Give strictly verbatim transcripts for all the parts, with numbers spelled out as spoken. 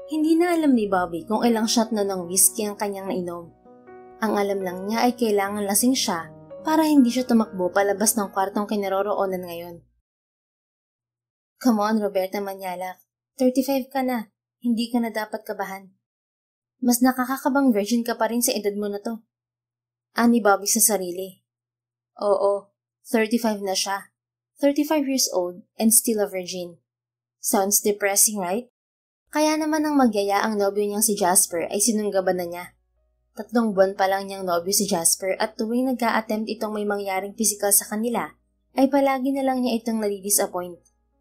Hindi na alam ni Bobby kung ilang shot na ng whiskey ang kanyang nainom. Ang alam lang niya ay kailangan lasing siya para hindi siya tumakbo palabas ng kwartong kinaroroonan ngayon. Come on, Roberta Manyalak. thirty-five ka na. Hindi ka na dapat kabahan. Mas nakakakabang virgin ka pa rin sa edad mo na to. Ani Bobby sa sarili. Oo, thirty-five na siya. thirty-five years old and still a virgin. Sounds depressing, right? Kaya naman ang magyaya ang nobyo niyang si Jasper ay sinunggaban na niya. Tatlong buwan pa lang niyang nobyo si Jasper at tuwing nag-a-attempt itong may mangyaring physical sa kanila, ay palagi na lang niya itong nadi-disappoint.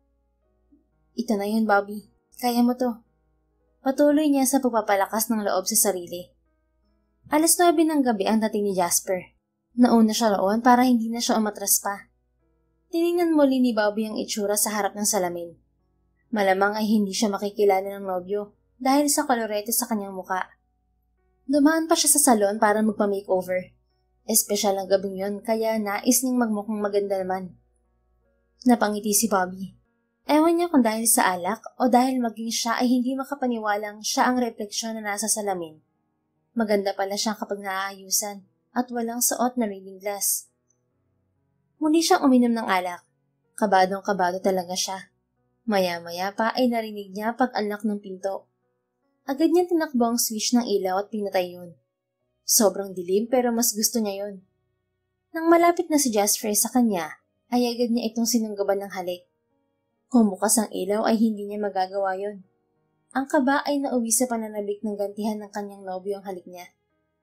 Ito na yun, Bobby. Kaya mo to. Patuloy niya sa pagpapalakas ng loob sa sarili. Alas nuwebe ng gabi ang dating ni Jasper. Nauna siya roon para hindi na siya umatras pa. Tiningnan muli ni Bobby ang itsura sa harap ng salamin. Malamang ay hindi siya makikilala ng nobyo dahil sa kolorete sa kanyang muka. Dumaan pa siya sa salon para magpa-makeover. Espesyal ang gabing yon kaya nais niyang magmukhang maganda naman. Napangiti si Bobby. Ewan niya kung dahil sa alak o dahil maging siya ay hindi makapaniwalang siya ang refleksyon na nasa salamin. Maganda pala siyang kapag naaayusan at walang suot na reading glass. Muli siyang uminom ng alak. Kabadong-kabado talaga siya. Maya-maya pa ay narinig niya pag-unlock ng pinto. Agad niya tinakbo ang switch ng ilaw at pinatay yun. Sobrang dilim pero mas gusto niya yun. Nang malapit na si Jasper sa kanya, ay agad niya itong sinunggaban ng halik. Kung bukas ang ilaw ay hindi niya magagawa yun. Ang kaba ay nauwi sa pananabik ng gantihan ng kanyang nobyo ang halik niya.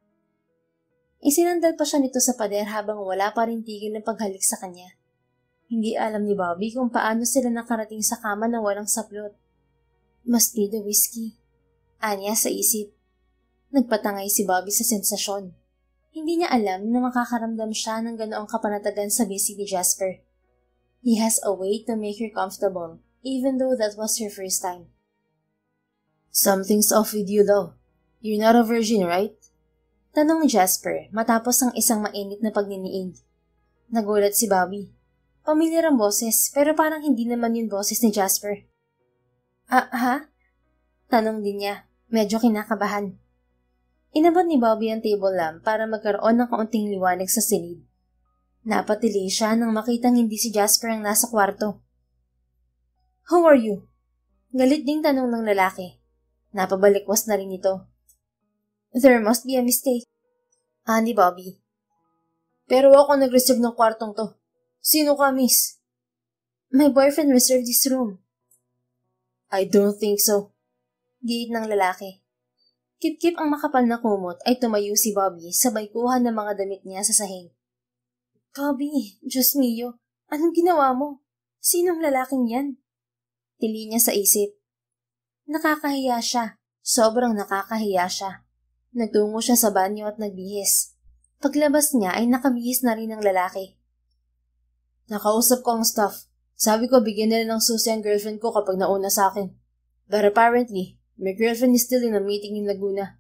Isinandal pa siya nito sa pader habang wala pa rin tigil ng paghalik sa kanya. Hindi alam ni Bobby kung paano sila nakarating sa kama na walang saplot. Must be the whiskey. Anya sa isip. Nagpatangay si Bobby sa sensasyon. Hindi niya alam na makakaramdam siya ng ganoong kapanatagan sa busy ni Jasper. He has a way to make her comfortable, even though that was her first time. Something's off with you, though. You're not a virgin, right? Tanong ni Jasper matapos ang isang mainit na pagniniig. Nagulat si Bobby. Pamilyar ang boses, pero parang hindi naman yun boses ni Jasper. Ah, ha? Tanong din niya, medyo kinakabahan. Inabot ni Bobby ang table lamp para magkaroon ng kaunting liwanag sa silid. Napatili siya nang makitang hindi si Jasper ang nasa kwarto. Who are you? Galit ding tanong ng lalaki. Napabalikwas na rin ito. There must be a mistake. Ah, ni Bobby. Pero ako nag-reserve ng kwartong to. Sino ka, miss? My boyfriend reserved this room. I don't think so. Giit ng lalaki. Kip-kip ang makapal na kumot ay tumayo si Bobby sabay kuha ng mga damit niya sa sahig. Bobby, Diyos mio, anong ginawa mo? Sinong lalaking yan? Tili niya sa isip. Nakakahiya siya. Sobrang nakakahiya siya. Nagtungo siya sa banyo at nagbihis. Paglabas niya ay nakabihis na rin ang lalaki. Nakausap ko ang staff. Sabi ko bigyan nila ng susi ang girlfriend ko kapag nauna sa akin. But apparently, my girlfriend is still in a meeting in Laguna.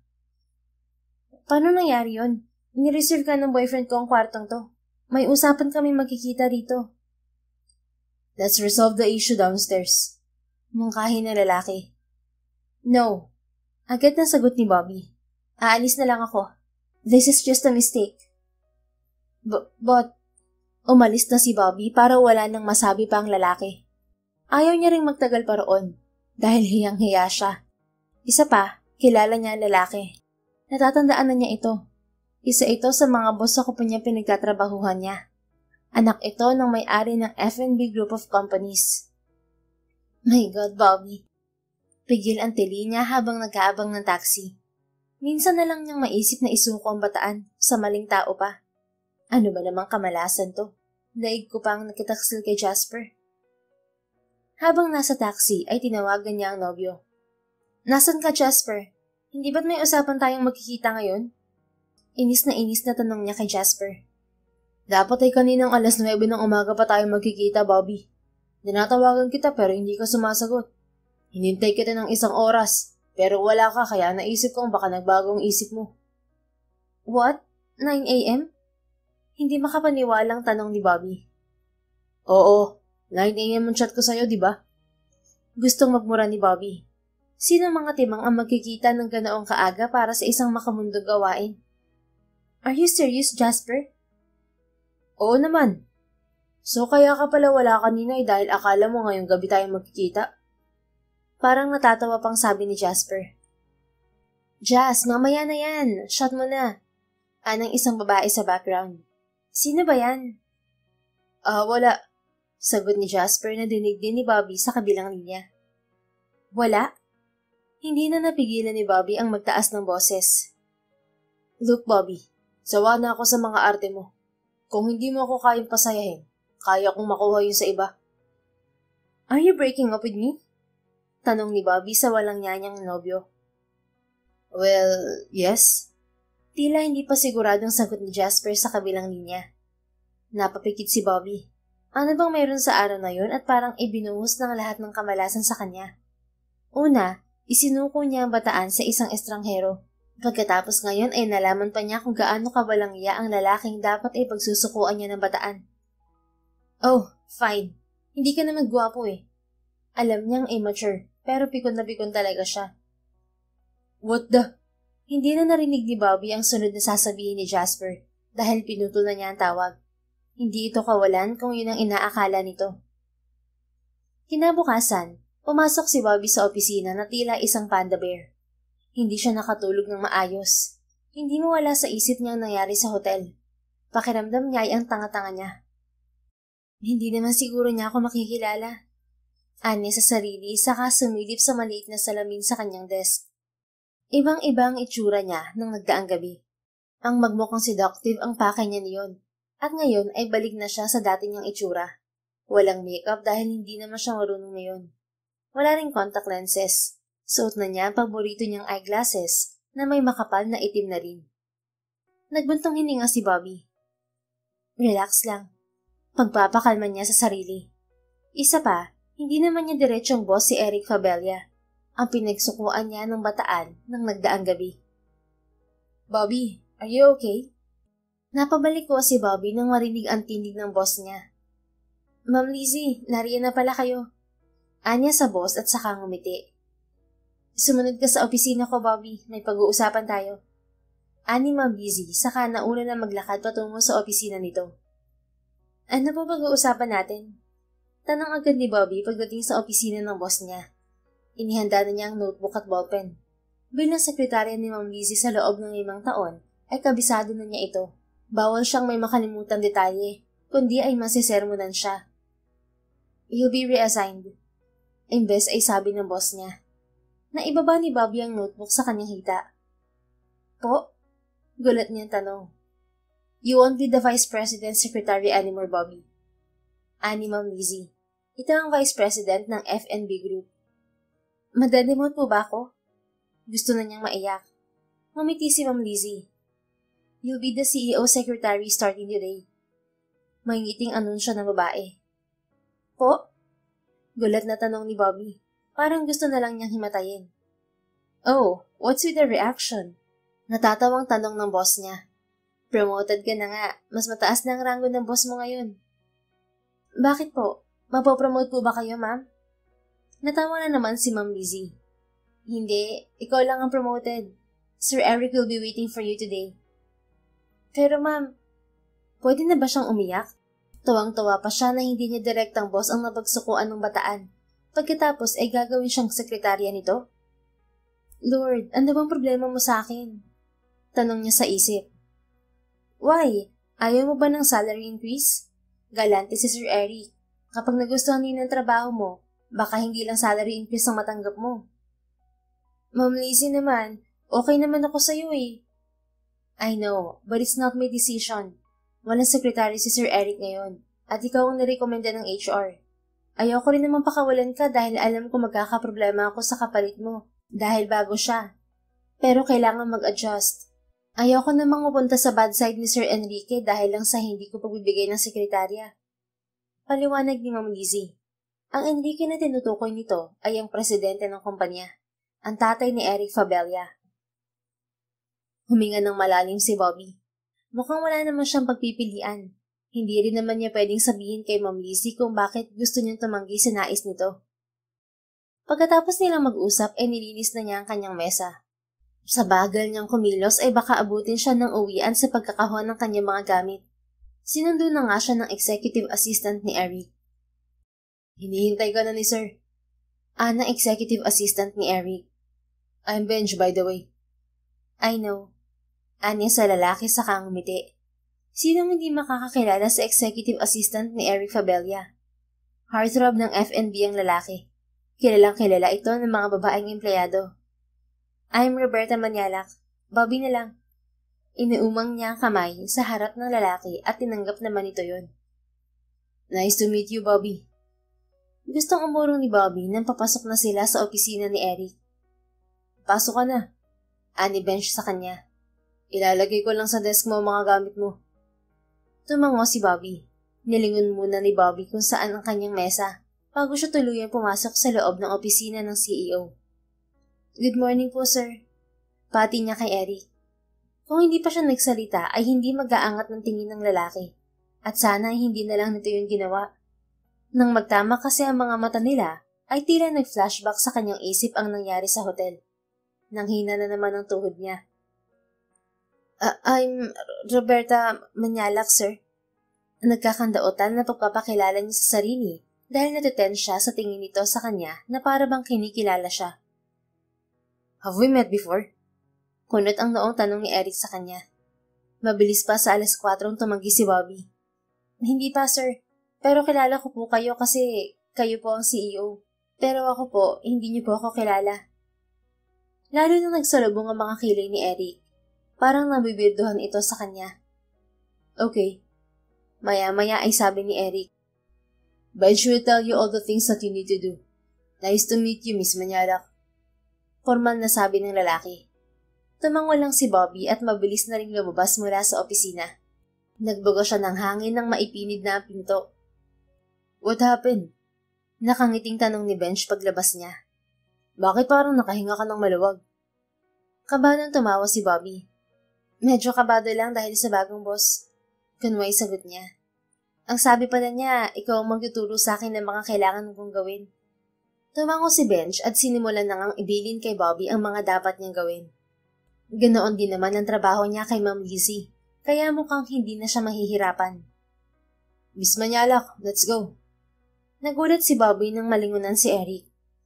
Paano nangyari yun? Nireserve ka ng boyfriend ko ang kwartong to. May usapan kami magkikita rito. Let's resolve the issue downstairs. Mungkahi na lalaki. No. Agad na sagot ni Bobby. Aalis na lang ako. This is just a mistake. B- but, umalis na si Bobby para wala nang masabi pa ang lalaki. Ayaw niya ring magtagal pa roon dahil hiyang-hiya siya. Isa pa, kilala niya ang lalaki. Natatandaan na niya ito. Isa ito sa mga boss sa kumpanya pinagtatrabahuhan niya. Anak ito ng may-ari ng F and B group of companies. My God, Bobby. Pigil ang tili niya habang nag-aabang ng taxi. Minsan na lang niyang maisip na isuko ang bataan sa maling tao pa. Ano ba namang kamalasan to? Daig ko pang nakitaksil kay Jasper. Habang nasa taxi ay tinawagan niya ang nobyo. Nasaan ka, Jasper? Hindi ba't may usapan tayong magkikita ngayon? Inis na inis na tanong niya kay Jasper. Dapat ay kaninang alas nuwebe ng umaga pa tayo magkikita, Bobby. Dinatawagan kita pero hindi ka sumasagot. Hinintay kita ng isang oras, pero wala ka kaya naisip kong baka nagbago ang isip mo. What? nine a m? Hindi makapaniwalang tanong ni Bobby. Oo, nine a m ang chat ko sa'yo, di ba? Gustong magmura ni Bobby. Sino mga timang ang magkikita ng ganoong kaaga para sa isang makamundong gawain? Are you serious, Jasper? Oo naman. So kaya ka pala wala kanina eh dahil akala mo ngayong gabi tayo magkikita? Parang natatawa pang sabi ni Jasper. Jas, mamaya na yan. Shot mo na. Anang isang babae sa background. Sino ba yan? Ah, uh, wala. Sagot ni Jasper na dinig din ni Bobby sa kabilang linya. Wala? Hindi na napigilan ni Bobby ang magtaas ng boses. Look, Bobby, sawa na ako sa mga arte mo. Kung hindi mo ako kayang pasayahin, kaya kong makuha yun sa iba. Are you breaking up with me? Tanong ni Bobby sa walang nyanyang nobyo. Well, yes. Tila hindi pa siguradong sagot ni Jasper sa kabilang linya. Napapikit si Bobby. Ano bang mayroon sa araw na yun at parang ibinuhos ng lahat ng kamalasan sa kanya? Una, isinuko niya ang bataan sa isang estranghero. Pagkatapos ngayon ay nalaman pa niya kung gaano kawalang iya ang lalaking dapat ay pagsusukuan niya ng bataan. Oh, fine. Hindi ka naman gwapo eh. Alam niyang immature, pero pikon na pikon talaga siya. What the? Hindi na narinig ni Bobby ang sunod na sasabihin ni Jasper dahil pinutol na niya ang tawag. Hindi ito kawalan kung yun ang inaakala nito. Kinabukasan, pumasok si Bobby sa opisina na tila isang panda bear. Hindi siya nakatulog ng maayos. Hindi mawala sa isip niya ang nangyari sa hotel. Pakiramdam niya ay ang tanga-tanga niya. Hindi naman siguro niya ako makikilala. Anya sa sarili saka sumilip sa maliit na salamin sa kanyang desk. Ibang-ibang itsura niya nang nagdaang gabi. Ang magmukhang seductive ang pakay niya niyon. At ngayon ay balik na siya sa dati niyang itsura. Walang makeup dahil hindi naman siya marunong ngayon. Wala ring contact lenses. Suot na niya ang paborito niyang eyeglasses na may makapal na itim na rin. Nagbuntong hininga si Bobby. Relax lang. Pagpapakalma niya sa sarili. Isa pa, hindi naman niya diretsong boss si Eric Fabella. Ang pinagsukuan niya ng bataan ng nagdaang gabi. Bobby, are you okay? Napabalik ko si Bobby nang marinig ang tindig ng boss niya. Ma'am Lizzie, nariyan na pala kayo. Anya sa boss at saka ngumiti. Sumunod ka sa opisina ko, Bobby. May pag-uusapan tayo. Ani Ma'am Lizzie, saka nauna na maglakad patungo sa opisina nito. Ano pa pag-uusapan natin? Tanong agad ni Bobby pagdating sa opisina ng boss niya. Inihanda na niya ang notebook at ballpen. Bilang sekretarya ni Ma'am Lizzie sa loob ng limang taon, ay kabisado na niya ito. Bawal siyang may makalimutan detalye, kundi ay masisermonan siya. You'll be reassigned. Imbes ay sabi ng boss niya. Naibaba ni Bobby ang notebook sa kanyang hita. Po? Gulat niyang tanong. You won't be the Vice President Secretary anymore, Bobby. Ani Ma'am Lizzie. Ito ang Vice President ng F and B Group. Madalimot po ba ako? Gusto na niyang maiyak. Ngumiti si Ma'am Lizzie. You'll be the C E O Secretary starting today. May ngiting anunsyo ng babae. Po? Gulat na tanong ni Bobby. Parang gusto na lang niyang himatayin. Oh, what's with the reaction? Natatawang tanong ng boss niya. Promoted ka na nga. Mas mataas na ang rango ng boss mo ngayon. Bakit po? Mapopromote po ba kayo, ma'am? Natawa na naman si Ma'am Lizzie. Hindi, ikaw lang ang promoted. Sir Eric will be waiting for you today. Pero ma'am, pwede na ba siyang umiyak? Tuwang-tuwa pa siya na hindi niya direktang boss ang napagsukuan ng bataan. Pagkatapos ay gagawin siyang sekretarya nito? Lord, ano bang problema mo sa akin? Tanong niya sa isip. Why? Ayaw mo ba ng salary increase? Galante si Sir Eric. Kapag nagustuhan niyo ng trabaho mo, baka hindi lang salary increase ang matanggap mo. Ma'am Lizzie naman, okay naman ako sa'yo eh. I know, but it's not my decision. Walang sekretary si Sir Eric ngayon, at ikaw ang nirekomenda ng H R. Ayaw ko rin naman pakawalan ka dahil alam ko magkakaproblema ako sa kapalit mo, dahil bago siya. Pero kailangan mag-adjust. Ayaw ko namang mapunta sa bad side ni Sir Enrique dahil lang sa hindi ko pagbibigay ng sekretarya. Paliwanag ni Ma'am Lizzie. Ang Enrique na tinutukoy nito ay ang presidente ng kumpanya, ang tatay ni Eric Fabella. Huminga ng malalim si Bobby. Mukhang wala naman siyang pagpipilian. Hindi rin naman niya pwedeng sabihin kay Ma'am Lizzie kung bakit gusto niyang tumanggi sa nais nito. Pagkatapos nilang mag-usap ay nilinis na niya ang kanyang mesa. Sa bagal niyang kumilos ay baka abutin siya ng uwian sa pagkakahon ng kanyang mga gamit. Sinundo na nga siya ng executive assistant ni Eric. Hinihintay ka na ni Sir. Ah, ng executive assistant ni Eric. I'm Benj, by the way. I know. Anya sa lalaki sa kangumiti. Sinong hindi makakakilala sa executive assistant ni Eric Fabella? Heartthrob ng F N B ang lalaki. Kilalang kilala ito ng mga babaeng empleyado. I'm Roberta Manyalak. Bobby na lang. Inuumang niya ang kamay sa harap ng lalaki at tinanggap naman ito yun. Nice to meet you, Bobby. Gustong umurong ni Bobby nang papasok na sila sa opisina ni Eric. Pasok ka na. Ani Bench sa kanya. Ilalagay ko lang sa desk mo ang mga gamit mo. Tumango si Bobby. Nilingon muna ni Bobby kung saan ang kanyang mesa bago siya tuluyang pumasok sa loob ng opisina ng C E O. Good morning po, sir. Pati niya kay Eric. Kung hindi pa siya nagsalita ay hindi mag-aangat ng tingin ng lalaki. At sana ay hindi na lang nito yung ginawa. Nang magtama kasi ang mga mata nila, ay tila nag-flashback sa kanyang isip ang nangyari sa hotel. Nanghina na naman ang tuhod niya. Uh, I'm Roberta Manyalak, sir. Nagkakandaotan na pagpapakilala niya sa sarili dahil natuten siya sa tingin nito sa kanya na para bang kinikilala siya. Have we met before? Kunot ang noong tanong ni Eric sa kanya. Mabilis pa sa alas kwatro tumanggi si Bobby. Hindi pa, sir. Pero kilala ko po kayo kasi kayo po ang C E O. Pero ako po, hindi niyo po ako kilala. Lalo nang nagsalubong ang mga kilay ni Eric. Parang nabibirduhan ito sa kanya. Okay. Maya-maya ay sabi ni Eric. Benj will tell you all the things that you need to do. Nice to meet you, Miss Manyalak. Formal na sabi ng lalaki. Tumango lang si Bobby at mabilis na ring lumabas mula sa opisina. Nagbugo siya ng hangin nang maipinid na ang pinto. What happened? Nakangiting tanong ni Benj paglabas niya. Bakit parang nakahinga ka ng maluwag? Kabadong tumawa si Bobby. Medyo kabado lang dahil sa bagong boss. Kunway sagot niya. Ang sabi pala niya, ikaw ang magtuturo sa akin ng mga kailangan kong gawin. Tumango si Benj at sinimulan na ngang ibilin kay Bobby ang mga dapat niyang gawin. Ganoon din naman ang trabaho niya kay Ma'am Lizzie, kaya mukhang hindi na siya mahihirapan. Miss Manyalak, let's go. Nagulat si Bobby nang malingunan si Eric.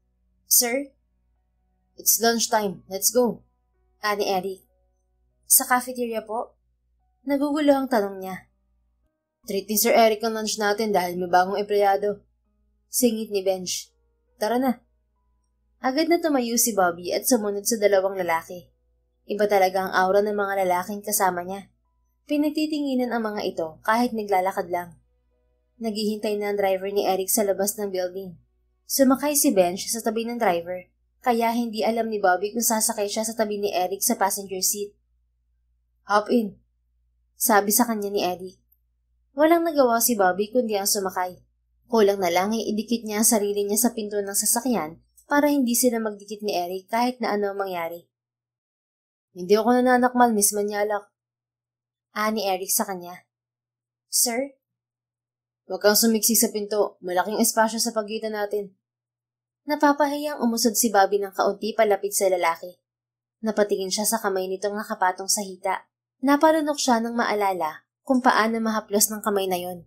Sir? It's lunchtime, let's go. Ani Eric. Sa cafeteria po? Nagugulo ang tanong niya. Treat ni Sir Eric ang lunch natin dahil may bagong empleyado. Singit ni Benj. Tara na. Agad na tumayo si Bobby at sumunod sa dalawang lalaki. Iba talaga ang aura ng mga lalaking kasama niya. Pinagtitinginan ang mga ito kahit naglalakad lang. Naghihintay na ang driver ni Eric sa labas ng building. Sumakay si Benj sa tabi ng driver, kaya hindi alam ni Bobby kung sasakay siya sa tabi ni Eric sa passenger seat. Hop in, sabi sa kanya ni Eric. Walang nagawa si Bobby kundi ang sumakay. Kulang na lang ay idikit niya ang sarili niya sa pinto ng sasakyan para hindi sila magdikit ni Eric kahit na ano ang mangyari. Hindi ako nananakmal, Miss Manyalak. Ani Eric sa kanya. Sir? Huwag kang sumiksik sa pinto. Malaking espasyo sa pagitan natin. Napapahiyang umusod si Bobby ng kaunti palapit sa lalaki. Napatingin siya sa kamay nitong nakapatong sa hita. Napalunok siya nang maalala kung paano mahaplos ng kamay na yon.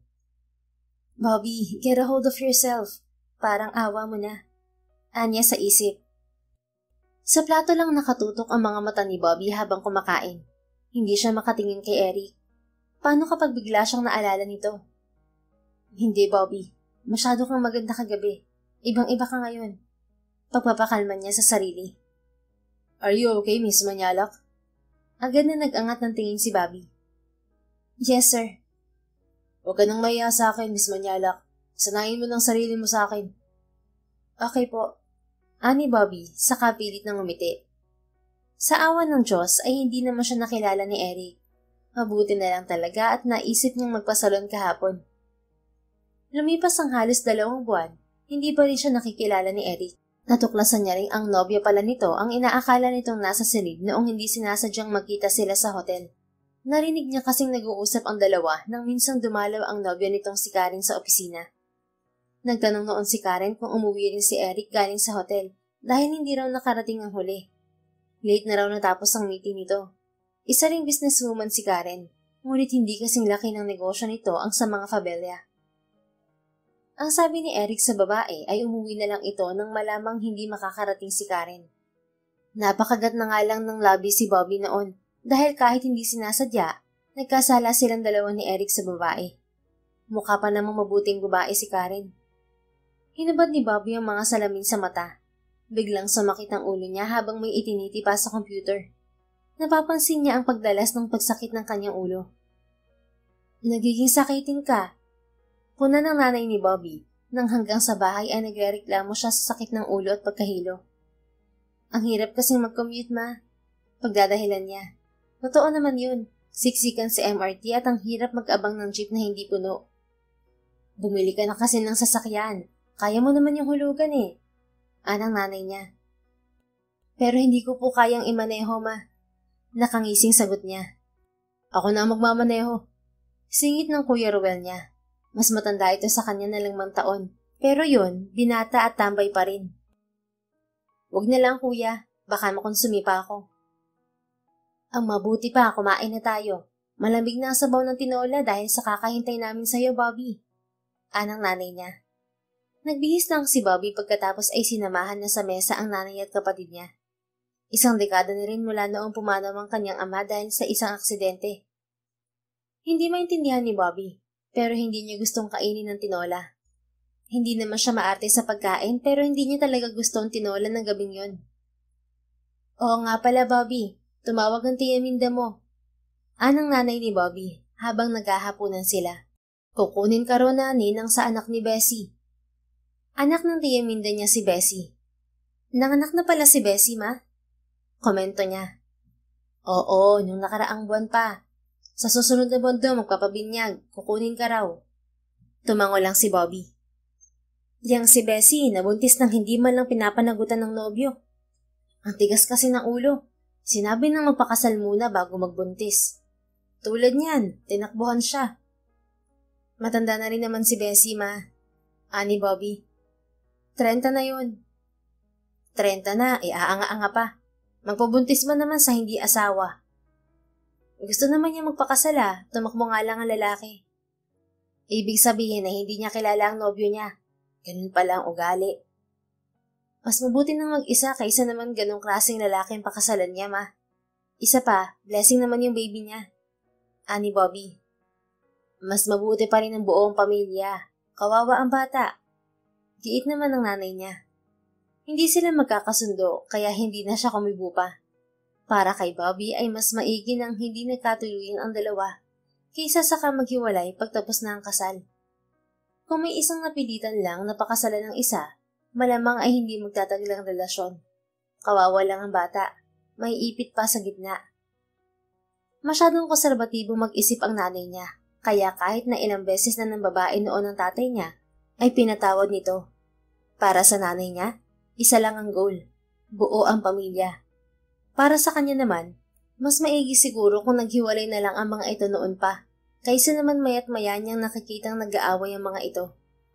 Bobby, get a hold of yourself. Parang awa mo na. Anya sa isip. Sa plato lang nakatutok ang mga mata ni Bobby habang kumakain. Hindi siya makatingin kay Eric. Paano kapag bigla siyang naalala nito? Hindi, Bobby. Masyado kang maganda kagabi. Ibang-iba ka ngayon. Pagpapakalman niya sa sarili. Are you okay, Miss Manyalak? Agad na nag-angat ng tingin si Bobby. Yes, sir. Huwag ka nang mahiya sa akin, Miss Manyalak. Sanayin mo ng sarili mo sa akin. Okay po. Ani Bobby, saka pilit ng umiti. Sa awa ng Diyos ay hindi naman siya nakilala ni Eric. Mabuti na lang talaga at naisip niyang magpasalon kahapon. Lumipas ang halos dalawang buwan, hindi pa rin siya nakikilala ni Eric. Natuklasan niya rin ang nobya pala nito ang inaakala nitong nasa silid noong hindi sinasadyang magkita sila sa hotel. Narinig niya kasing nag-uusap ang dalawa nang minsang dumalaw ang nobya nitong si Karen sa opisina. Nagtanong noon si Karen kung umuwi rin si Eric galing sa hotel dahil hindi raw nakarating ang huli. Late na raw natapos ang meeting nito. Isa ring businesswoman si Karen, ngunit hindi kasing laki ng negosyo nito ang sa mga Fabella. Ang sabi ni Eric sa babae ay umuwi na lang ito nang malamang hindi makakarating si Karen. Napakagat na nga lang ng labi si Bobby noon dahil kahit hindi sinasadya, nagkasala silang dalawa ni Eric sa babae. Mukha pa namang mabuting babae si Karen. Hinubad ni Bobby ang mga salamin sa mata. Biglang sumakit ang ulo niya habang may itiniti pa sa computer. Napapansin niya ang pagdalas ng pagsakit ng kanyang ulo. Nagiging sakitin ka. Puna ng nanay ni Bobby nang hanggang sa bahay ay nagrereklamo siya sa sakit ng ulo at pagkahilo. Ang hirap kasing mag-commute, ma. Pagdadahilan niya. Totoo naman yun. Siksikan si M R T at ang hirap mag-abang ng jeep na hindi puno. Bumili ka na kasi ng sasakyan. Kaya mo naman yung hulugan eh. Anang nanay niya. Pero hindi ko po kayang imaneho, ma. Nakangising sagot niya. Ako na magmamaneho. Singit ng Kuya Ruel niya. Mas matanda ito sa kanya na limang taon. Pero yun, binata at tambay pa rin. Huwag na lang, kuya. Baka makonsumi pa ako. Ang mabuti pa, kumain na tayo. Malamig na ang sabaw ng tinola dahil sa kakahintay namin sa'yo, Bobby. Anang nanay niya. Nagbihis lang si Bobby pagkatapos ay sinamahan na sa mesa ang nanay at kapatid niya. Isang dekada na rin mula noong pumanaw ang kanyang ama dahil sa isang aksidente. Hindi maintindihan ni Bobby, pero hindi niya gustong kainin ng tinola. Hindi naman siya maarte sa pagkain pero hindi niya talaga gustong tinola ng gabing yon. Oo nga pala, Bobby. Tumawag ang tiya Minda mo. Anang nanay ni Bobby habang naghahapunan sila. Kukunin ka ro na ninang sa anak ni Bessie. Anak ng tiya Minda niya si Bessie. Nanganak na pala si Bessie, ma? Komento niya. Oo, nung nakaraang buwan pa. Sa susunod na buwan daw magpapabinyag, kukunin ka raw. Tumango lang si Bobby. Yang si Bessie, nabuntis nang hindi man lang pinapanagutan ng nobyo. Ang tigas kasi ng ulo. Sinabi nang magpakasal muna bago magbuntis. Tulad niyan, tinakbuhan siya. Matanda na rin naman si Bessie, ma. Ani Bobby. Trenta na yun. Trenta na, e aanga-anga pa. Magpabuntis man naman sa hindi asawa. Gusto naman niya magpakasala, tumakbo nga lang ang lalaki. Ibig sabihin na hindi niya kilala ang nobyo niya. Ganun pala ang ugali. Mas mabuti nang mag-isa kaysa naman ganong klaseng lalaki ang pakasalan niya, ma. Isa pa, blessing naman yung baby niya. Ani Bobby. Mas mabuti pa rin ang buong pamilya. Kawawa ang bata. Giit naman ng nanay niya. Hindi sila magkakasundo kaya hindi na siya kumibo pa. Para kay Bobby ay mas maigi nang hindi nagkatuluyan ang dalawa kaysa saka maghiwalay pagtapos na ang kasal. Kung may isang napilitan lang na pakasalan ng isa, malamang ay hindi magtatagal ang relasyon. Kawawa lang ang bata. May ipit pa sa gitna. Masyadong konserbatibo mag-isip ang nanay niya, kaya kahit na ilang beses na ng babae noon ang tatay niya, ay pinatawad nito. Para sa nanay niya, isa lang ang goal. Buo ang pamilya. Para sa kanya naman, mas maigi siguro kung naghiwalay na lang ang mga ito noon pa, kaysa naman mayat maya niyang nakikitang nag-aaway ang mga ito.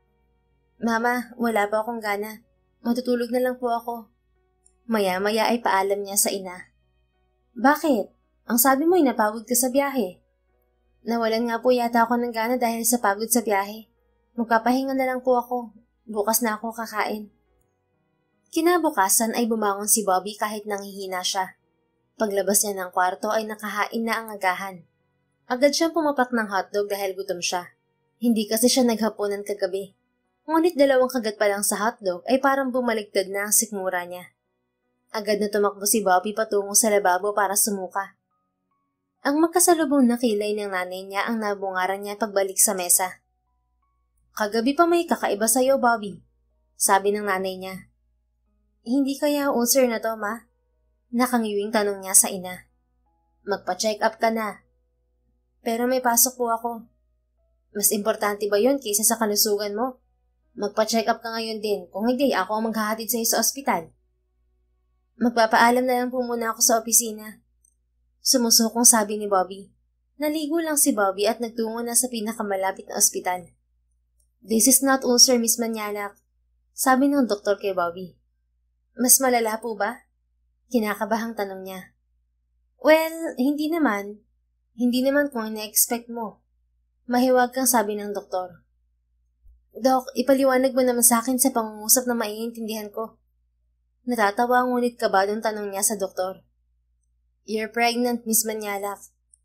Mama, wala pa akong gana. Matutulog na lang po ako. Maya-maya ay paalam niya sa ina. Bakit? Ang sabi mo ay napagod ka sa biyahe. Nawalan nga po yata ako ng gana dahil sa pagod sa biyahe. Magpapahinga na lang po ako. Bukas na ako kakain. Kinabukasan ay bumangon si Bobby kahit nanghihina siya. Paglabas niya ng kwarto ay nakahain na ang agahan. Agad siyang pumapak ng hotdog dahil gutom siya. Hindi kasi siya naghapunan kagabi. Ngunit dalawang kagat pa lang sa hotdog ay parang bumaligtad na ang sikmura niya. Agad na tumakbo si Bobby patungo sa lababo para sumuka. Ang magkasalubong na kilay ng nanay niya ang nabungaran niya pagbalik sa mesa. Kagabi pa may kakaiba sa'yo, Bobby. Sabi ng nanay niya. Hindi kaya ulcer na to, ma? Nakangiwing tanong niya sa ina. Magpa-check up ka na. Pero may pasok po ako. Mas importante ba yun kaysa sa kalusugan mo? Magpa-check up ka ngayon din. Kung hindi, ako ang maghahatid sa'yo sa ospital. Magpapaalam na lang po muna ako sa opisina. Sumusukong sabi ni Bobby. Naligo lang si Bobby at nagtungo na sa pinakamalapit na ospital. This is not ulcer, Miss Manyanak. Sabi ng doktor kay Bobby. Mas malala po ba? Kinakabahang tanong niya. Well, hindi naman. Hindi naman kung ina-expect mo. Mahiwag kang sabi ng doktor. Dok, ipaliwanag mo naman sa akin sa pangungusap na maiintindihan ko. Natatawa ngunit kabadong tanong niya sa doktor. You're pregnant, Miss Manyalak.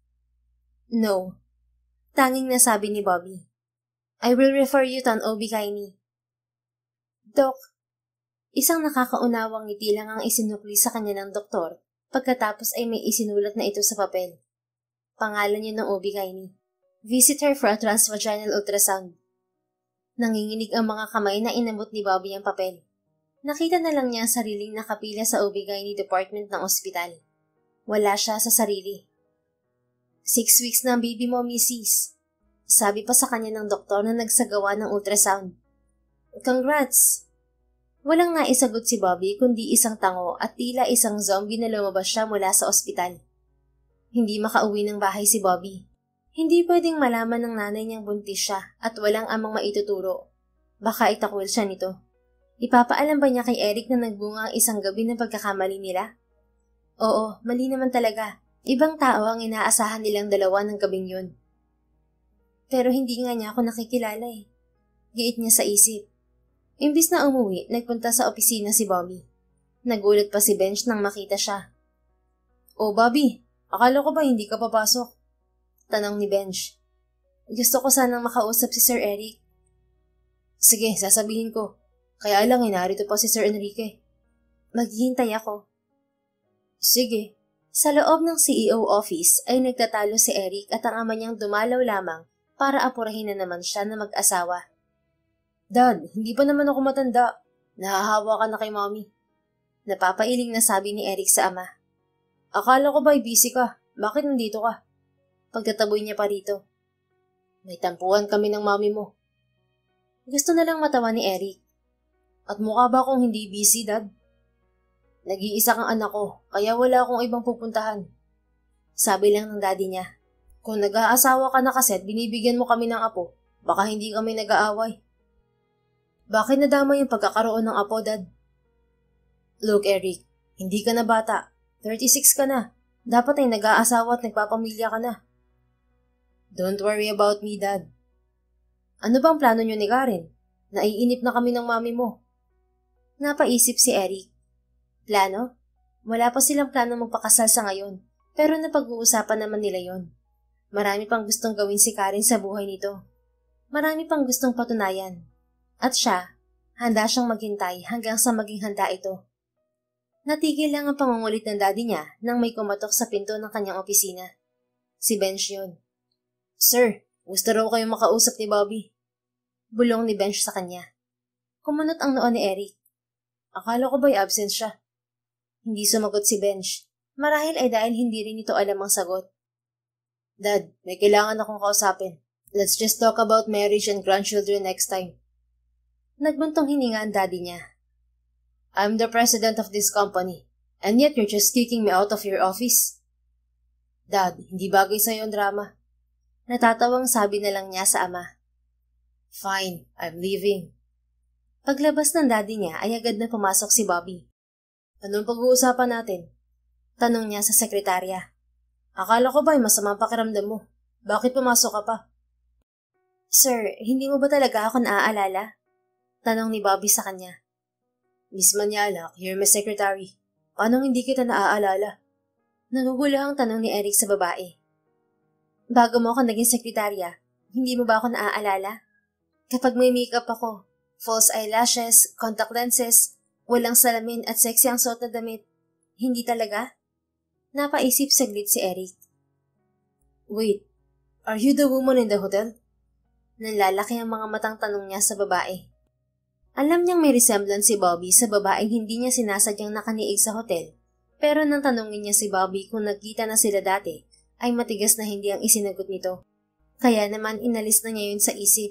No. Tanging nasabi ni Bobby. I will refer you to an O B G Y N. Dok, isang nakakaunawang ngiti lang ang isinukli sa kanya ng doktor pagkatapos ay may isinulat na ito sa papel. Pangalan niyo ng O B G Y N. Visit her for a transvaginal ultrasound. Nanginginig ang mga kamay na inabot ni Bobby ang papel. Nakita na lang niya ang sariling nakapila sa O B G Y N department ng ospital. Wala siya sa sarili. Six weeks na ang baby mo, Missus Sabi pa sa kanya ng doktor na nagsagawa ng ultrasound. Congrats! Walang naisagot si Bobby kundi isang tango at tila isang zombie na lumabas siya mula sa ospital. Hindi makauwi ng bahay si Bobby. Hindi pwedeng malaman ng nanay niyang buntis siya at walang amang maituturo. Baka itakwil siya nito. Ipapaalam ba niya kay Eric na nagbunga ang isang gabi ng pagkakamali nila? Oo, mali naman talaga. Ibang tao ang inaasahan nilang dalawa ng gabing yun. Pero hindi nga niya ako nakikilala eh. Giit niya sa isip. Imbis na umuwi, nagpunta sa opisina si Bobby. Nagulat pa si Bench nang makita siya. Oh Bobby, akala ko ba hindi ka papasok? Tanong ni Bench. Gusto ko sanang makausap si Sir Eric. Sige, sasabihin ko. Kaya lang eh, narito pa si Sir Enrique. Maghihintay ako. Sige. Sa loob ng C E O office ay nagtatalo si Eric at ang ama niyang dumalaw lamang para apurahin na naman siya na mag-asawa. Dad, hindi pa naman ako matanda. Nahahawa ka na kay Mommy. Napapailing na sabi ni Eric sa ama. Akala ko ba'y busy ka? Bakit nandito ka? Pagtataboy niya pa rito. May tampuhan kami ng Mommy mo. Gusto na lang matawa ni Eric. At mukha ba akong hindi busy, Dad? Nag-iisa kang anak ko, kaya wala akong ibang pupuntahan. Sabi lang ng daddy niya. Kung nag-aasawa ka na kasi at binibigyan mo kami ng apo, baka hindi kami nag-aaway. Bakit nadama yung pagkakaroon ng apo, Dad? Look, Eric, hindi ka na bata. thirty-six ka na. Dapat ay nag-aasawa at nagpapamilya ka na. Don't worry about me, Dad. Ano bang plano niyo ni Karen? Naiinip na kami ng mami mo. Napaisip si Eric. Plano? Wala pa silang plano magpakasal sa ngayon, pero napag-uusapan naman nila yon. Marami pang gustong gawin si Karen sa buhay nito. Marami pang gustong patunayan. At siya, handa siyang maghintay hanggang sa maging handa ito. Natigil lang ang pangungulit ng daddy niya nang may kumatok sa pinto ng kanyang opisina. Si Bench yun. Sir, gusto raw kayong makausap ni Bobby. Bulong ni Bench sa kanya. Kumunot ang noo ni Eric. Akala ko ba'y absent siya? Hindi sumagot si Bench. Marahil ay dahil hindi rin ito alam ang sagot. Dad, may kailangan akong kausapin. Let's just talk about marriage and grandchildren next time. Nagbuntong hininga ang daddy niya. I'm the president of this company, and yet you're just kicking me out of your office. Dad, hindi bagay sa'yo ang drama. Natatawang sabi na lang niya sa ama. Fine, I'm leaving. Paglabas ng daddy niya ay agad na pumasok si Bobby. Anong pag-uusapan natin? Tanong niya sa sekretarya. Akala ko ba'y masamang pakiramdam mo? Bakit pumasok ka pa? Sir, hindi mo ba talaga ako naaalala? Tanong ni Bobby sa kanya. Miss Manyalak, you're my secretary. Paano hindi kita naaalala? Nagugulahang tanong ni Eric sa babae. Bago mo ako naging sekretarya, hindi mo ba ako naaalala? Kapag may makeup ako, false eyelashes, contact lenses, walang salamin at sexy ang suot na damit. Hindi talaga? Napaisip saglit si Eric. Wait, are you the woman in the hotel? Nanlalaki ang mga matang tanong niya sa babae. Alam niyang may resemblance si Bobby sa babaeng hindi niya sinasadyang nakaniig sa hotel, pero nang tanungin niya si Bobby kung nagkita na sila dati, ay matigas na hindi ang isinagot nito. Kaya naman inalis na niya yun sa isip.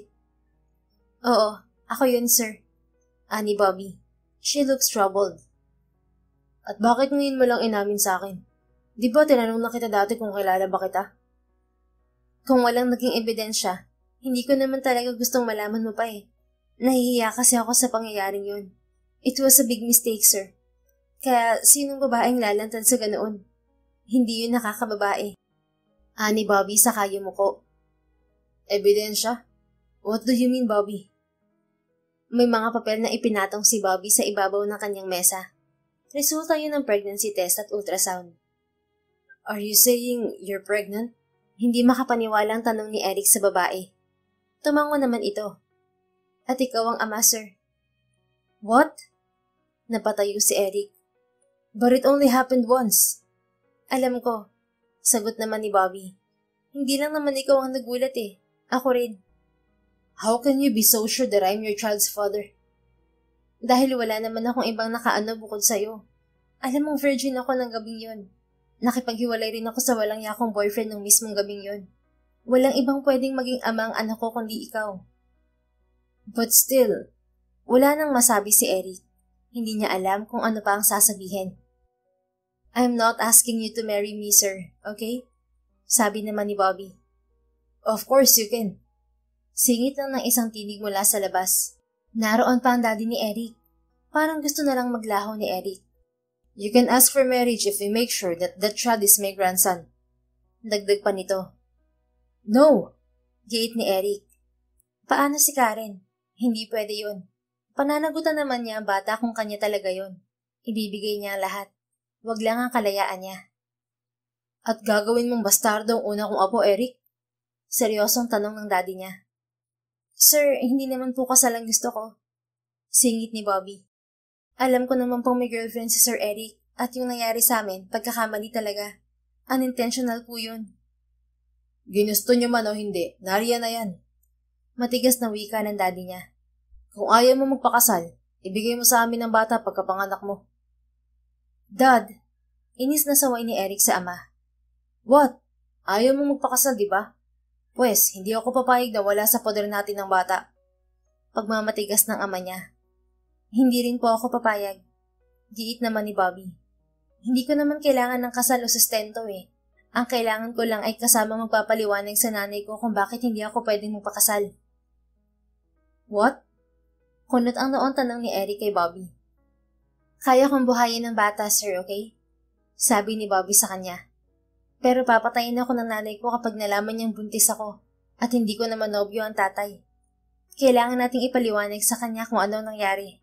Oo, ako yun, sir. Ani Bobby. She looks troubled. At bakit ngayon mo lang inamin sa akin? Di ba tinanong na kita dati kung kilala ba kita? Kung walang naging ebidensya, Hindi ko naman talaga gustong malaman mo pa eh. Nahihiya kasi ako sa pangyayaring yun. It was a big mistake, sir. Kaya sinong babaeng lalantad sa ganoon? Hindi yun nakakababae. Ani Bobby sa kayo mo ko. Ebidensya? What do you mean, Bobby? May mga papel na ipinatong si Bobby sa ibabaw ng kanyang mesa. Resulta yun ng pregnancy test at ultrasound. Are you saying you're pregnant? Hindi makapaniwala ang tanong ni Eric sa babae. Tumango naman ito. At ikaw ang ama, sir. What? Napatayo si Eric. But it only happened once. Alam ko. Sagot naman ni Bobby. Hindi lang naman ikaw ang nagulat eh. Ako rin. How can you be so sure that I'm your child's father? Dahil wala naman akong ibang nakaano bukod sa'yo. Alam mong virgin ako ng gabing yon. Nakipaghiwalay rin ako sa walang yakong boyfriend ng mismong gabing yon. Walang ibang pwedeng maging ama ang anak ko kundi ikaw. But still, wala nang masabi si Eric. Hindi niya alam kung ano pa ang sasabihin. I'm not asking you to marry me, sir, okay? Sabi naman ni Bobby. Of course you can. Singit lang ng isang tinig mula sa labas. Naroon pa ang daddy ni Eric. Parang gusto na lang maglaho ni Eric. You can ask for marriage if we make sure that that child is my grandson. Dagdag pa nito. No! Giit ni Eric. Paano si Karen? Hindi pwede yun. Pananagutan naman niya ang bata kung kanya talaga yun. Ibibigay niya ang lahat. Wag lang ang kalayaan niya. At gagawin mong bastardo ang una kong apo, Eric? Seryosong tanong ng daddy niya. Sir, hindi naman po kasal ang gusto ko. Singit ni Bobby. Alam ko naman pong may girlfriend si Sir Eric at yung nangyari sa amin, pagkakamali talaga. Unintentional po yun. Ginusto niyo man o hindi, nariyan na yan. Matigas na wika ng daddy niya. Kung ayaw mo magpakasal, ibigay mo sa amin ang bata pagkapanganak mo. Dad, inis na saway ni Eric sa ama. What? Ayaw mo magpakasal, di ba? Pwes, hindi ako papayag na wala sa poder natin ng bata. Pagmamatigas ng ama niya. Hindi rin po ako papayag. Giit naman ni Bobby. Hindi ko naman kailangan ng kasal o sustento eh. Ang kailangan ko lang ay kasama magpapaliwanag sa nanay ko kung bakit hindi ako pwedeng magpakasal. What? Kunot ang noon tanong ni Eric kay Bobby. Kaya kong buhayin ng bata, sir, okay? Sabi ni Bobby sa kanya. Pero papatayin ako ng nanay ko kapag nalaman niyang buntis ako at hindi ko naman nobyo ang tatay. Kailangan nating ipaliwanag sa kanya kung ano nangyari.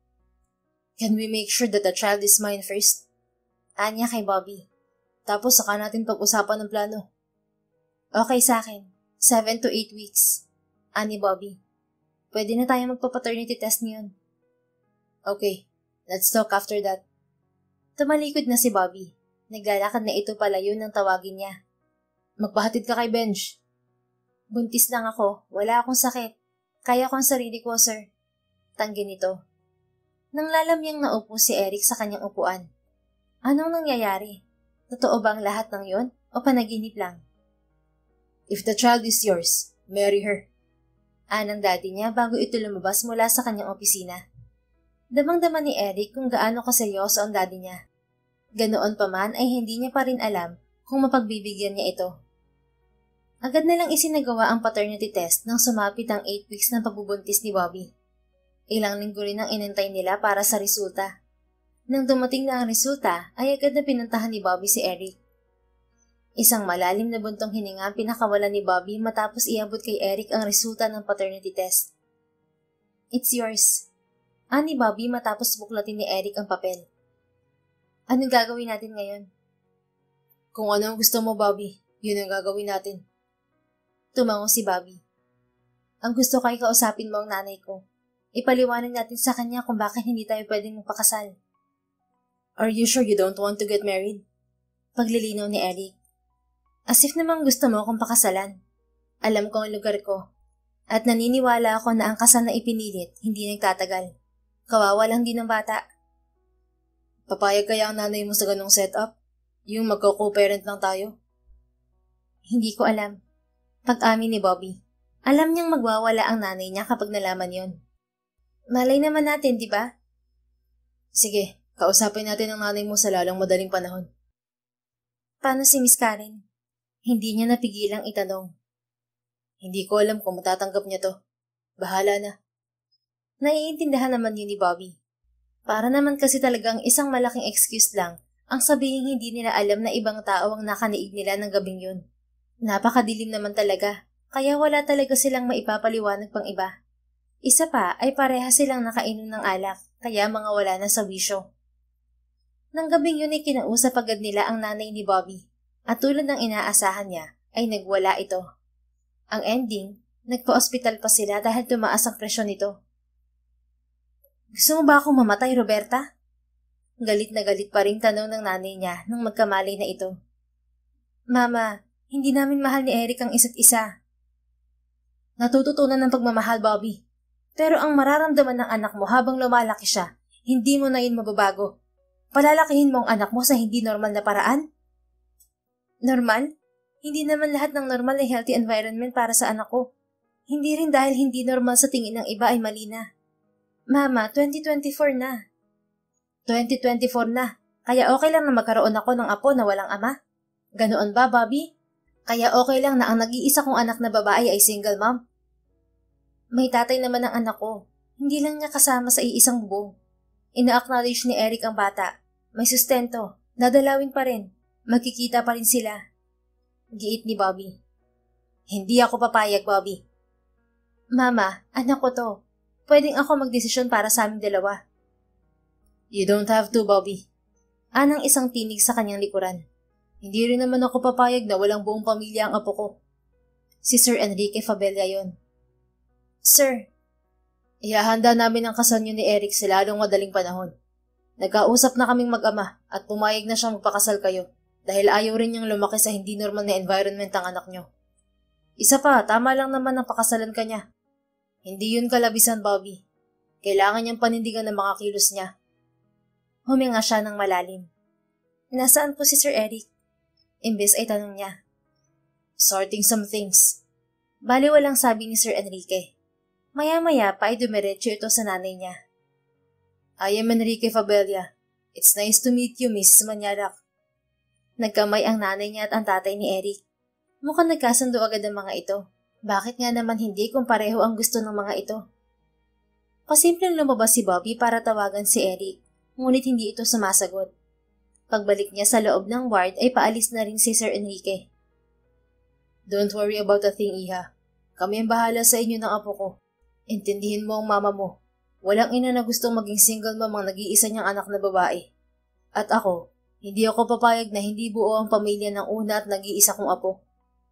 Can we make sure that the child is mine first? Anya kay Bobby. Tapos saka natin pag-usapan ng plano. Okay sa akin. Seven to eight weeks. Ani Bobby. Pwede na tayo magpa-paternity test niyon. Okay. Let's talk after that. Tumalikod na si Bobby. Naglalakad na ito palayo ng tawagin niya. Magpahatid ka kay Benj. Buntis lang ako. Wala akong sakit. Kaya ko ang sarili ko, sir. Tanggi nito. Nang lalamyang naupo si Eric sa kanyang upuan. Anong nangyayari? Totoo ba ang lahat ng yon o panaginip lang? If the child is yours, marry her. Anang daddy niya bago ito lumabas mula sa kanyang opisina. Damang-dama ni Eric kung gaano kaseryoso ang daddy niya. Ganoon pa man ay hindi niya pa rin alam kung mapagbibigyan niya ito. Agad na lang isinagawa ang paternity test nang sumapit ang eight weeks ng pagbubuntis ni Bobby. Ilang linggo rin ang inintay nila para sa resulta. Nang dumating na ang resulta ay agad na pinuntahan ni Bobby si Eric. Isang malalim na buntong hininga ang pinakawalan ni Bobby matapos iabot kay Eric ang resulta ng paternity test. It's yours. Ani Bobby matapos buklatin ni Eric ang papel. Anong gagawin natin ngayon? Kung ano ang gusto mo, Bobby, yun ang gagawin natin. Tumango si Bobby. Ang gusto ko ay kausapin mo ang nanay ko. Ipaliwanag natin sa kanya kung bakit hindi tayo pwedeng magpakasal. Are you sure you don't want to get married? Paglilinaw ni Eric. As if namang gusto mo akong pakasalan. Alam ko ang lugar ko. At naniniwala ako na ang kasal na ipinilit hindi nagtatagal. Kawawa lang din ng bata. Papayag kaya ang nanay mo sa ganong setup? Yung magko-co-parent lang tayo? Hindi ko alam. Pag-amin ni Bobby. Alam niyang magwawala ang nanay niya kapag nalaman yon. Malay naman natin, di ba? Sige, kausapin natin ang nanay mo sa lalang madaling panahon. Paano si Miss Karen? Hindi niya napigilang itanong. Hindi ko alam kung matatanggap niya to. Bahala na. Naiintindihan naman yun ni Bobby. Para naman kasi talagang isang malaking excuse lang ang sabihin hindi nila alam na ibang tao ang nakaniig nila ng gabing yun. Napakadilim naman talaga, kaya wala talaga silang maipapaliwanag pang iba. Isa pa ay pareha silang nakainom ng alak, kaya mga wala na sa wisyo. Nang gabing yun ay kinausap agad nila ang nanay ni Bobby, at tulad ng inaasahan niya ay nagwala ito. Ang ending, nagpa-ospital pa sila dahil tumaas ang presyon nito. Gusto mo ba akong mamatay, Roberta? Galit na galit pa rin tanong ng nanay niya nang magkamali na ito. Mama, hindi namin mahal ni Eric ang isa't isa. Natututunan ng pagmamahal, Bobby. Pero ang mararamdaman ng anak mo habang lumalaki siya, hindi mo na yun mababago. Palalakihin mo ang anak mo sa hindi normal na paraan? Normal? Hindi naman lahat ng normal ay healthy environment para sa anak ko. Hindi rin dahil hindi normal sa tingin ng iba ay mali na. Mama, twenty twenty-four na. twenty twenty-four na. Kaya okay lang na magkaroon ako ng apo na walang ama? Ganoon ba, Bobby? Kaya okay lang na ang nag-iisa kong anak na babae ay single mom? May tatay naman ang anak ko. Hindi lang niya kasama sa iisang bubong. Ina-acknowledge ni Eric ang bata. May sustento. Dadalawin pa rin. Magkikita pa rin sila. Giit ni Bobby. Hindi ako papayag, Bobby. Mama, anak ko to. Pwedeng ako magdesisyon para sa aming dalawa. You don't have to, Bobby. Anang isang tinig sa kanyang likuran. Hindi rin naman ako papayag na walang buong pamilya ang apo ko. Si Sir Enrique Fabella yon. Sir, ihahanda namin ang kasal niyo ni Eric sa lalong madaling panahon. Nagkausap na kaming mag-ama at pumayag na siyang magpakasal kayo dahil ayaw rin niyang lumaki sa hindi normal na environment ang anak niyo. Isa pa, tama lang naman ang pakasalan ka niya. Hindi yun kalabisan, Bobby. Kailangan niyang panindigan ng mga kilos niya. Huminga siya ng malalim. Nasaan po si Sir Eric? Imbes ay tanong niya. Sorting some things. Baliwalang sabi ni Sir Enrique. Maya-maya pa ay dumiretso ito sa nanay niya. I am Enrique Fabella. It's nice to meet you, Missus Manyalak. Nagkamay ang nanay niya at ang tatay ni Eric. Mukhang nagkasundo agad ang mga ito. Bakit nga naman hindi kung pareho ang gusto ng mga ito? Pasimpleng lumabas si Bobby para tawagan si Eric, ngunit hindi ito sumasagot. Pagbalik niya sa loob ng ward ay paalis na rin si Sir Enrique. Don't worry about a thing, Iha. Kami ang bahala sa inyo ng apo ko. Intindihin mo ang mama mo. Walang ina na gustong maging single mom ang nag-iisa niyang anak na babae. At ako, hindi ako papayag na hindi buo ang pamilya ng una at nag-iisa kong apo.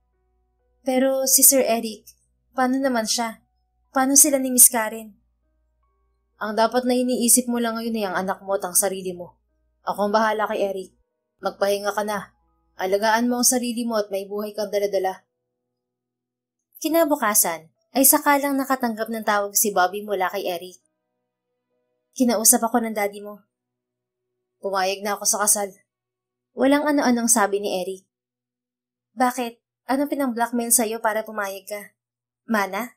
Pero si Sir Eric, paano naman siya? Paano sila ni Miss Karen? Ang dapat na iniisip mo lang ngayon ay ang anak mo at ang sarili mo. Ako ang bahala kay Eric. Magpahinga ka na. Alagaan mo ang sarili mo at may buhay kang daladala. Kinabukasan ay sakalang nakatanggap ng tawag si Bobby mula kay Eric. Kinausap ako ng daddy mo. Pumayag na ako sa kasal. Walang ano-anong sabi ni Eric. Bakit? Anong pinang-blackmail sa'yo para pumayag ka? Mana?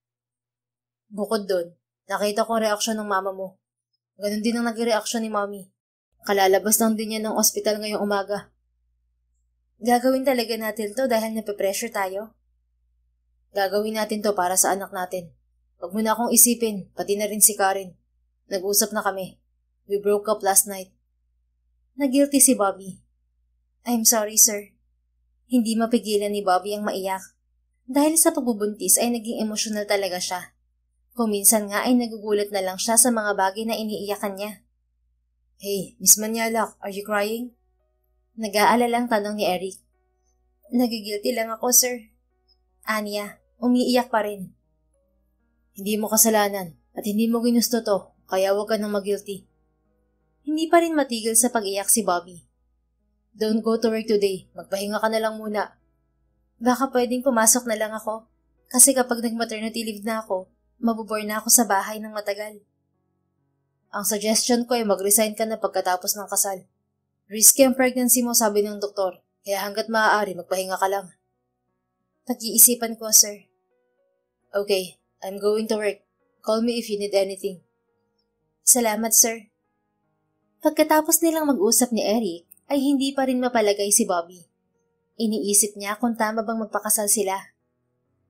Bukod doon, nakita ko ang reaksyon ng mama mo. Ganon din ang nag-reaksyon ni mommy. Kalalabas lang din niya ng ospital ngayong umaga. Gagawin talaga natin to dahil nape-pressure tayo? Gagawin natin to para sa anak natin. Huwag mo na akong isipin, pati na rin si Karen. Nag-usap na kami. We broke up last night. Nag-guilty si Bobby. I'm sorry, sir. Hindi mapigilan ni Bobby ang maiyak. Dahil sa pagbubuntis ay naging emosyonal talaga siya. Kuminsan nga ay nagugulat na lang siya sa mga bagay na iniiyakan niya. Hey, Miss Manyalak, are you crying? Nag-aalalang tanong ni Eric. Nagigilty lang ako, sir. Anya, umiiyak pa rin. Hindi mo kasalanan at hindi mo ginusto to, kaya huwag ka nang mag-guilty. Hindi pa rin matigil sa pag-iyak si Bobby. Don't go to work today. Magpahinga ka na lang muna. Baka pwedeng pumasok na lang ako. Kasi kapag nag-maternity leave na ako, mabubore na ako sa bahay ng matagal. Ang suggestion ko ay mag-resign ka na pagkatapos ng kasal. Risky ang pregnancy mo, sabi ng doktor. Kaya hanggat maaari, magpahinga ka lang. Pag-iisipan ko, sir. Okay, I'm going to work. Call me if you need anything. Salamat, sir. Pagkatapos nilang mag-usap ni Eric, ay hindi pa rin mapalagay si Bobby. Iniisip niya kung tama bang magpakasal sila.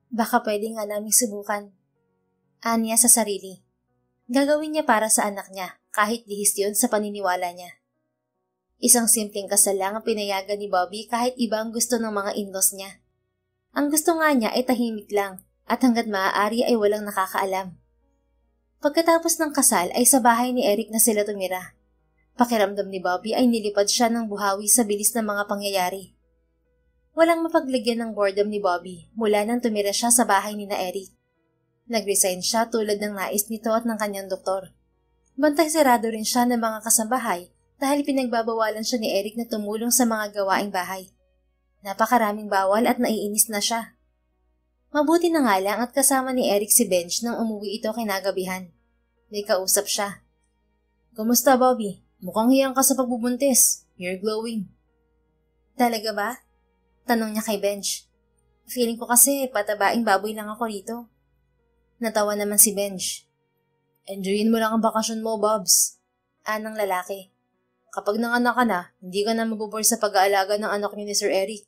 Baka pwede nga naming subukan. Anya sa sarili. Gagawin niya para sa anak niya, kahit lihis yun sa paniniwala niya. Isang simpleng kasal lang ang pinayagan ni Bobby kahit iba ang gusto ng mga in-laws niya. Ang gusto nga niya ay tahimik lang at hanggat maaari ay walang nakakaalam. Pagkatapos ng kasal ay sa bahay ni Eric na sila tumira. Pakiramdam ni Bobby ay nilipad siya ng buhawi sa bilis ng mga pangyayari. Walang mapaglagyan ng boredom ni Bobby mula nang tumira siya sa bahay ni na Eric. Nag-resign siya tulad ng nais nito at ng kanyang doktor. Bantay sarado rin siya ng mga kasambahay dahil pinagbabawalan siya ni Eric na tumulong sa mga gawaing bahay. Napakaraming bawal at naiinis na siya. Mabuti na nga lang at kasama ni Eric si Benj nang umuwi ito kinagabihan. May kausap siya. "Kumusta, Bobby? Mukhang hiyang ka sa pagbubuntis. You're glowing." "Talaga ba?" Tanong niya kay Benj. "Feeling ko kasi patabaing baboy lang ako rito." Natawa naman si Benj. "Enjoyin mo lang ang bakasyon mo, Bobs." Anang lalaki. "Kapag nanganak ka na, hindi ka na mabubor sa pag-aalaga ng anak niyo ni Sir Eric."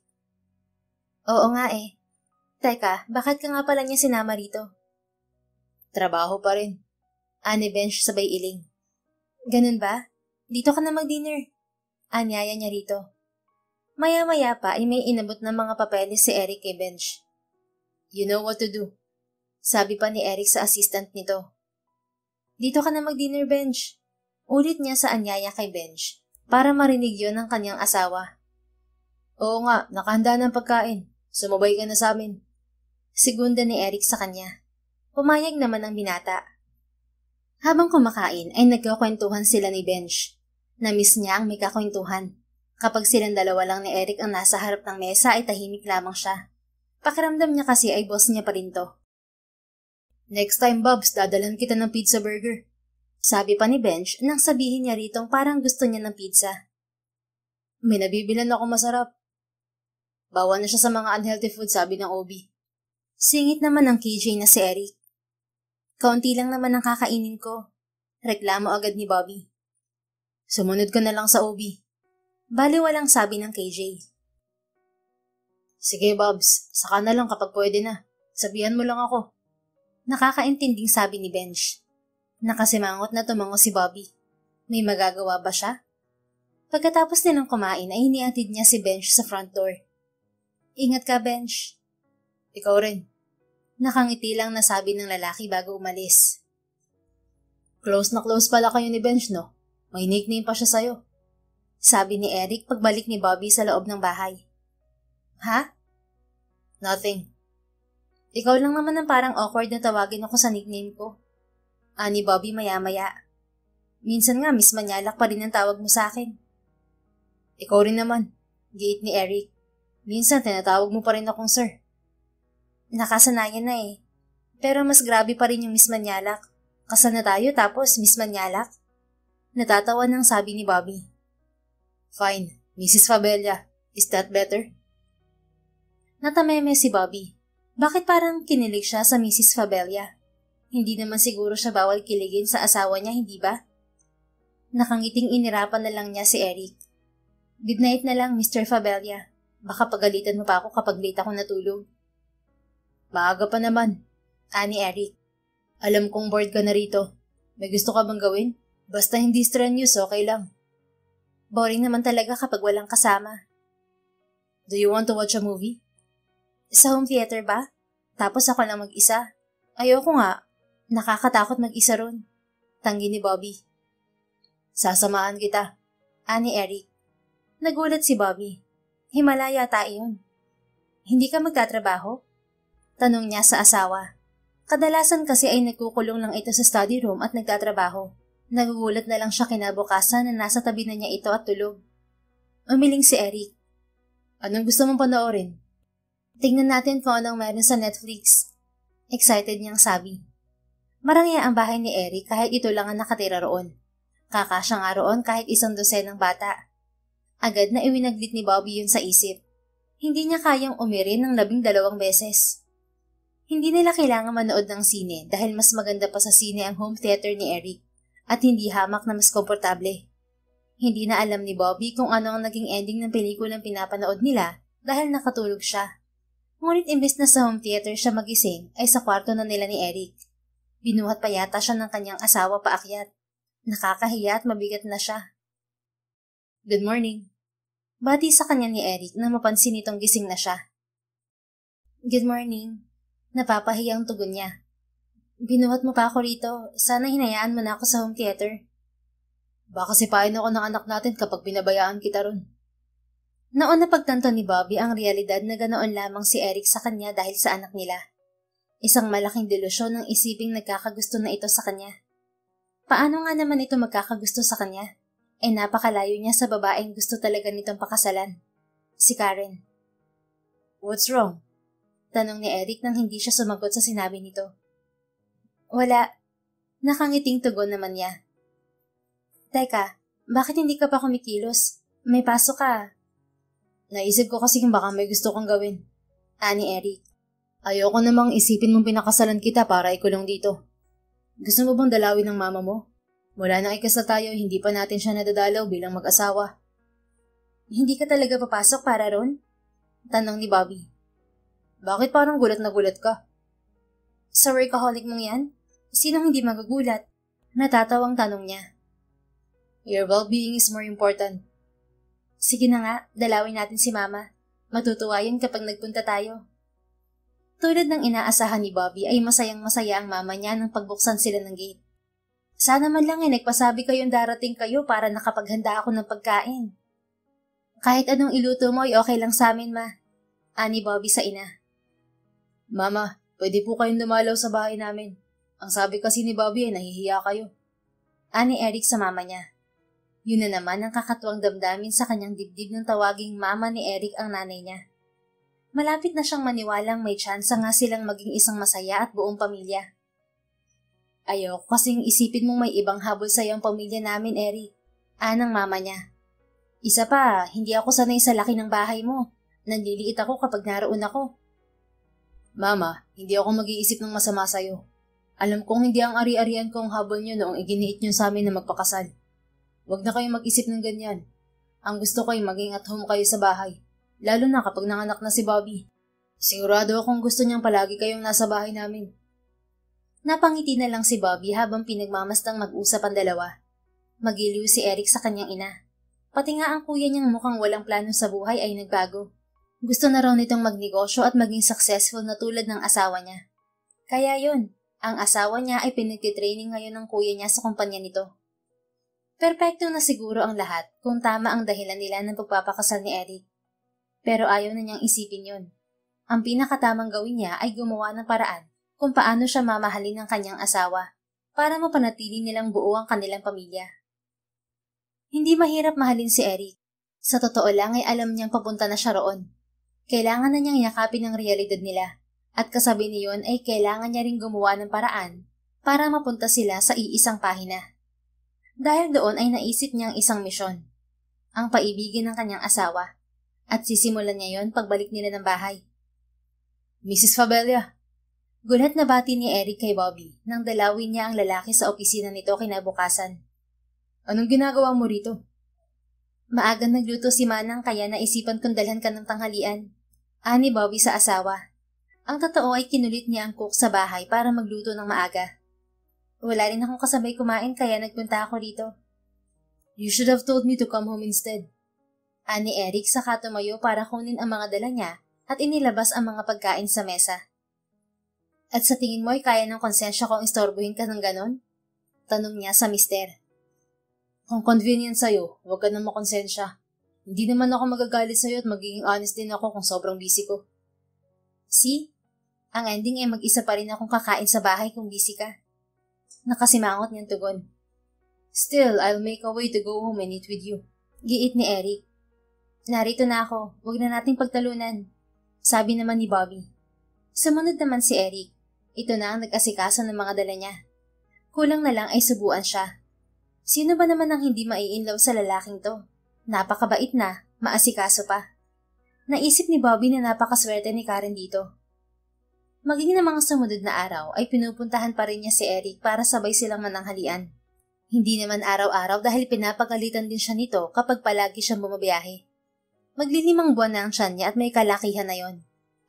"Oo nga eh. Teka, bakit ka nga pala niya sinama rito?" "Trabaho pa rin." Ani Benj sabay iling. "Ganun ba? Dito ka na mag-dinner." Anyaya niya rito. Maya-maya pa ay may inabot ng mga papeles si Eric kay Benj. "You know what to do," sabi pa ni Eric sa assistant nito. "Dito ka na mag-dinner, Benj." Ulit niya sa anyaya kay Benj para marinig yon ng kanyang asawa. "Oo nga, nakahanda ng pagkain. Sumabay ka na sa amin." Segunda ni Eric sa kanya. Pumayag naman ang binata. Habang kumakain ay nagkakwentuhan sila ni Benj. Namiss niya ang may kakwentuhan. Kapag silang dalawa lang ni Eric ang nasa harap ng mesa ay tahimik lamang siya. Pakiramdam niya kasi ay boss niya pa rin to. "Next time, Bobs, dadalan kita ng pizza burger." Sabi pa ni Benj nang sabihin niya ritong parang gusto niya ng pizza. "May nabibilan ako masarap." "Bawal na siya sa mga unhealthy food," sabi ng O B. Singit naman ng K J na si Eric. "Kaunti lang naman ang kakainin ko." Reklamo agad ni Bobby. "Sumunod ka na lang sa O B." Baliwalang sabi ng K J. "Sige, Bobs, saka na lang kapag pwede na. Sabihan mo lang ako." Nakakaintinding sabi ni Benj. Nakasimangot na tumango si Bobby. May magagawa ba siya? Pagkatapos nilang kumain ay iniatid niya si Benj sa front door. "Ingat ka, Benj." "Ikaw rin." Nakangiti lang na sabi ng lalaki bago umalis. "Close na close pala kayo ni Benj, no? May nickname pa siya sa'yo." Sabi ni Eric pagbalik ni Bobby sa loob ng bahay. "Ha?" "Nothing." "Ikaw lang naman ang parang awkward na tawagin ako sa nickname ko." Ani Bobby maya-maya. "Minsan nga Miss Manyalak pa rin ang tawag mo sa akin." "Ikaw rin naman." Giit ni Eric. "Minsan tinatawag mo pa rin akong sir." "Nakasanayan na eh. Pero mas grabe pa rin yung Miss Manyalak. Kasal na tayo tapos Miss Manyalak?" Natatawa ng sabi ni Bobby. "Fine, Missus Fabella. Is that better?" Natameme si Bobby. Bakit parang kinilig siya sa Missus Fabella? Hindi naman siguro siya bawal kiligin sa asawa niya, hindi ba? Nakangiting inirapan na lang niya si Eric. "Good night na lang, Mister Fabella. Baka pagalitan mo pa ako kapag late ako natulog." "Maaga pa naman." Ani Eric. "Alam kong bored ka na rito. May gusto ka bang gawin? Basta hindi strenuous, okay lang." Boring naman talaga kapag walang kasama. "Do you want to watch a movie?" "Sa home theater ba? Tapos ako lang mag-isa. Ayoko nga. Nakakatakot mag-isa ron." Tanggi ni Bobby. "Sasamahan kita." Ani Eric. Nagulat si Bobby. Himala yata iyon. "Hindi ka magtatrabaho?" Tanong niya sa asawa. Kadalasan kasi ay nagkukulong lang ito sa study room at nagtatrabaho. Nagugulat na lang siya kinabukasan na nasa tabi na niya ito at tulog. Umiling si Eric. "Anong gusto mong panoorin?" "Tingnan natin kung anong meron sa Netflix." Excited niyang sabi. Marangya ang bahay ni Eric kahit ito lang ang nakatira roon. Kakasya nga roon kahit isang dosenang bata. Agad na iwinaglit ni Bobby yun sa isip. Hindi niya kayang umirin ng labing dalawang beses. Hindi nila kailangan manood ng sine dahil mas maganda pa sa sine ang home theater ni Eric. At hindi hamak na mas komportable. Hindi na alam ni Bobby kung ano ang naging ending ng pelikulang pinapanood nila dahil nakatulog siya. Ngunit imbes na sa home theater siya magising ay sa kwarto na nila ni Eric. Binuhat pa yata siya ng kanyang asawa paakyat. Nakakahiya at mabigat na siya. Good morning. Bati sa kanya ni Eric na mapansin itong gising na siya. Good morning. Napapahiyang tugon niya. Binuhat mo pa ako rito. Sana hinayaan mo na ako sa home theater. Baka sipain ako ng anak natin kapag binabayaan kita ron. Noon na pagtanto ni Bobby ang realidad na ganoon lamang si Eric sa kanya dahil sa anak nila. Isang malaking delusyon ng isiping nagkakagusto na ito sa kanya. Paano nga naman ito magkakagusto sa kanya? Eh napakalayo niya sa babaeng gusto talaga nitong pakasalan. Si Karen. What's wrong? Tanong ni Eric nang hindi siya sumagot sa sinabi nito. Wala. Nakangiting tugon naman niya. Teka, bakit hindi ka pa kumikilos? May pasok ka. Naisip ko kasi kung baka may gusto kang gawin. Ani Eric. Ayoko namang isipin mong pinakasalan kita para ikulong dito. Gusto mo bang dalawin ng mama mo? Mula nang ikasal tayo, hindi pa natin siya nadadalaw bilang mag-asawa. Hindi ka talaga papasok para ron? Tanong ni Bobby. Bakit parang gulat na gulat ka? Sa workaholic mong yan? Sinong hindi magugulat? Natatawang tanong niya. Your well-being is more important. Sige na nga, dalawin natin si Mama. Matutuwa yun kapag nagpunta tayo. Tulad ng inaasahan ni Bobby ay masayang masaya ang mama niya nang pagbuksan sila ng gate. Sana man lang ay nagpasabi kayong darating kayo para nakapaghanda ako ng pagkain. Kahit anong iluto mo ay okay lang sa amin, Ma. Ani Bobby sa ina. Mama, pwede po kayong dumalaw sa bahay namin. Ang sabi kasi ni Bobby ay nahihiya kayo. Ani Eric sa mama niya. Yun na naman ang kakatuwang damdamin sa kanyang dibdib ng tawaging mama ni Eric ang nanay niya. Malapit na siyang maniwalang may tsansa nga silang maging isang masaya at buong pamilya. Ayoko kasing isipin mong may ibang habol sa iyong pamilya namin, Eric. Anang mama niya. Isa pa, hindi ako sanay sa laki ng bahay mo. Nanliliit ako kapag naroon ako. Mama, hindi ako mag-iisip ng masama sa'yo. Alam kong hindi ang ari-arian ko ang habol niyo noong iginiit niyo sa amin na magpakasal. Huwag na kayong mag-isip ng ganyan. Ang gusto ko ay maging at home kayo sa bahay, lalo na kapag nanganak na si Bobby. Sigurado akong gusto niyang palagi kayong nasa bahay namin. Napangiti na lang si Bobby habang pinagmamastang mag-usap ang dalawa. Magiliw si Eric sa kanyang ina. Pati nga ang kuya niyang mukhang walang plano sa buhay ay nagbago. Gusto na raw nitong magnegosyo at maging successful na tulad ng asawa niya. Kaya yun, ang asawa niya ay pinagtitraining ngayon ng kuya niya sa kumpanya nito. Perpekto na siguro ang lahat kung tama ang dahilan nila ng pagpapakasal ni Eric. Pero ayaw na niyang isipin yun. Ang pinakatamang gawin niya ay gumawa ng paraan kung paano siya mamahalin ng kanyang asawa para mapanatili nilang buo ang kanilang pamilya. Hindi mahirap mahalin si Eric. Sa totoo lang ay alam niyang papunta na siya roon. Kailangan na niyang yakapin ang realidad nila at kasabi niyon ay kailangan niya ring gumawa ng paraan para mapunta sila sa iisang pahina. Dahil doon ay naisip niyang isang misyon, ang paibigin ng kanyang asawa, at sisimulan niya yon pagbalik nila ng bahay. Missus Fabella. Gulat na bati ni Eric kay Bobby nang dalawin niya ang lalaki sa opisina nito kinabukasan. Anong ginagawa mo rito? Maaga nagluto si Manang kaya naisipan kong dalhan ka ng tanghalian. Ani Bobby sa asawa. Ang totoo ay kinulit niya ang cook sa bahay para magluto ng maaga. Wala rin akong kasabay kumain kaya nagpunta ako rito. You should have told me to come home instead. Ani Eric saka tumayo para kunin ang mga dala niya at inilabas ang mga pagkain sa mesa. At sa tingin mo ay kaya ng konsensya kong istorbohin ka ng ganon? Tanong niya sa mister. Kung convenient sa'yo, huwag ka na makonsensya. Hindi naman ako magagalit sa'yo at magiging honest din ako kung sobrang busy ko. See? Ang ending ay mag-isa pa rin akong kakain sa bahay kung busy ka. Nakasimangot niyang tugon. Still, I'll make a way to go home and eat with you. Giit ni Eric. Narito na ako, huwag na nating pagtalunan. Sabi naman ni Bobby. Sumunod naman si Eric. Ito na ang nag-asikaso ng mga dala niya. Kulang na lang ay subuan siya. Sino ba naman ang hindi mai-inlove sa lalaking to? Napakabait na, maasikaso pa. Naisip ni Bobby na napakaswerte ni Karen dito. Maging na mga sumunod na araw ay pinupuntahan pa rin niya si Eric para sabay silang mananghalian. Hindi naman araw-araw dahil pinapagalitan din siya nito kapag palagi siyang bumabiyahe. Maglilimang buwan na ang tiyan niya at may kalakihan na yon.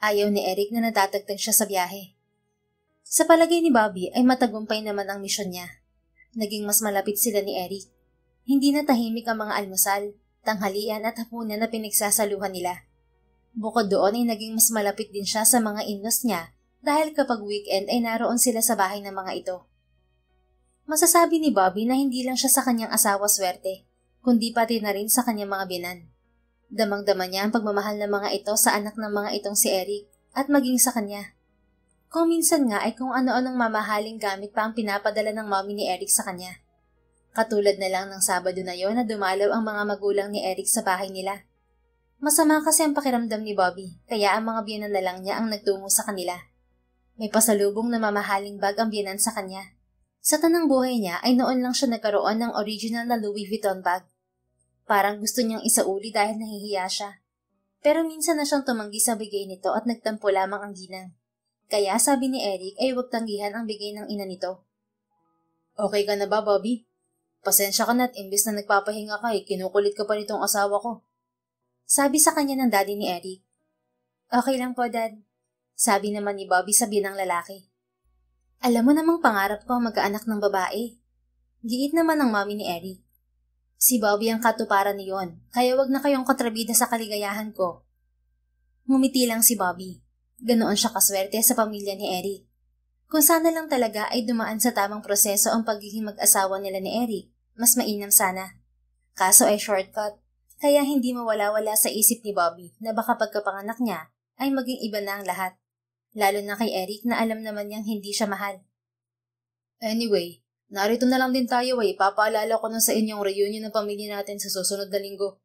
Ayaw ni Eric na natatagtag siya sa biyahe. Sa palagay ni Bobby ay matagumpay naman ang misyon niya. Naging mas malapit sila ni Eric. Hindi na tahimik ang mga almusal, tanghalian at hapunan na pinagsasaluhan nila. Bukod doon ay naging mas malapit din siya sa mga in-laws niya dahil kapag weekend ay naroon sila sa bahay ng mga ito. Masasabi ni Bobby na hindi lang siya sa kanyang asawa swerte, kundi pati na rin sa kanyang mga binan. Damang-dama niya ang pagmamahal ng mga ito sa anak ng mga itong si Eric at maging sa kanya. Kung minsan nga ay kung ano-anong mamahaling gamit pa ang pinapadala ng mommy ni Eric sa kanya. Katulad na lang ng Sabado na yon na dumalaw ang mga magulang ni Eric sa bahay nila. Masama kasi ang pakiramdam ni Bobby, kaya ang mga biyanan na lang niya ang nagtungo sa kanila. May pasalubong na mamahaling bag ang biyanan sa kanya. Sa tanang buhay niya ay noon lang siya nagkaroon ng original na Louis Vuitton bag. Parang gusto niyang isauli dahil nahihiya siya. Pero minsan na siyang tumanggi sa bigay nito at nagtampo lamang ang ginang. Kaya sabi ni Eric ay huwag tanggihan ang bigay ng ina nito. Okay ka na ba, Bobby? Pasensya ka na't imbis na nagpapahinga ka eh, kinukulit ka pa nitong asawa ko. Sabi sa kanya ng daddy ni Eric. Okay lang po, Dad. Sabi naman ni Bobby sa binang lalaki. Alam mo namang pangarap ko ang magkaanak ng babae. Giit naman ng mami ni Eric. Si Bobby ang katuparan niyon, kaya wag na kayong kontrabida sa kaligayahan ko. Ngumiti lang si Bobby. Ganoon siya kaswerte sa pamilya ni Eric. Kung sana lang talaga ay dumaan sa tamang proseso ang pagiging mag-asawa nila ni Eric, mas mainam sana. Kaso ay shortcut, kaya hindi mawala-wala sa isip ni Bobby na baka pagkapanganak niya ay maging iba na ang lahat. Lalo na kay Eric na alam naman niyang hindi siya mahal. Anyway, narito na lang din tayo ay ipapaalala ko na sa inyong reunion ng pamilya natin sa susunod na linggo.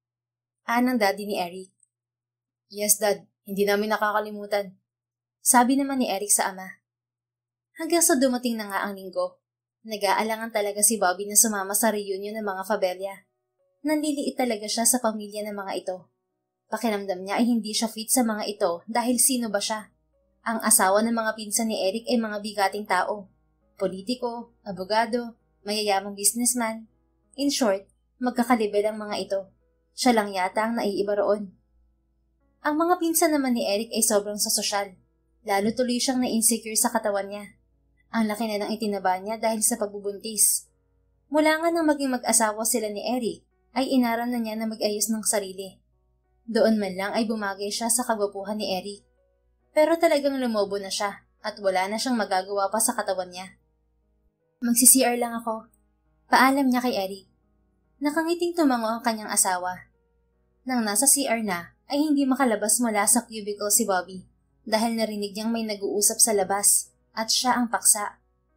Anang daddy ni Eric. Yes, Dad. Hindi namin nakakalimutan. Sabi naman ni Eric sa ama. Hanggang sa dumating na nga ang linggo, nag-aalangan talaga si Bobby na sumama sa reunion ng mga Fabella. Nanliliit talaga siya sa pamilya ng mga ito. Pakiramdam niya ay hindi siya fit sa mga ito dahil sino ba siya? Ang asawa ng mga pinsan ni Eric ay mga bigating tao. Politiko, abogado, mayayamang businessman. In short, magkakalibel ang mga ito. Siya lang yata ang naiiba roon. Ang mga pinsan naman ni Eric ay sobrang sa sosyal. Lalo tuloy siyang na-insecure sa katawan niya. Ang laki na ng itinaba niya dahil sa pagbubuntis. Mula nga nang maging mag-asawa sila ni Eric, ay inaral na niya na mag-ayos ng sarili. Doon man lang ay bumagay siya sa kagwapuhan ni Eric. Pero talagang lumobo na siya at wala na siyang magagawa pa sa katawan niya. Magsi-C R lang ako. Paalam niya kay Eric. Nakangiting tumango ang kanyang asawa. Nang nasa C R na, ay hindi makalabas mula sa cubicle si Bobby dahil narinig niyang may nag-uusap sa labas at siya ang paksa.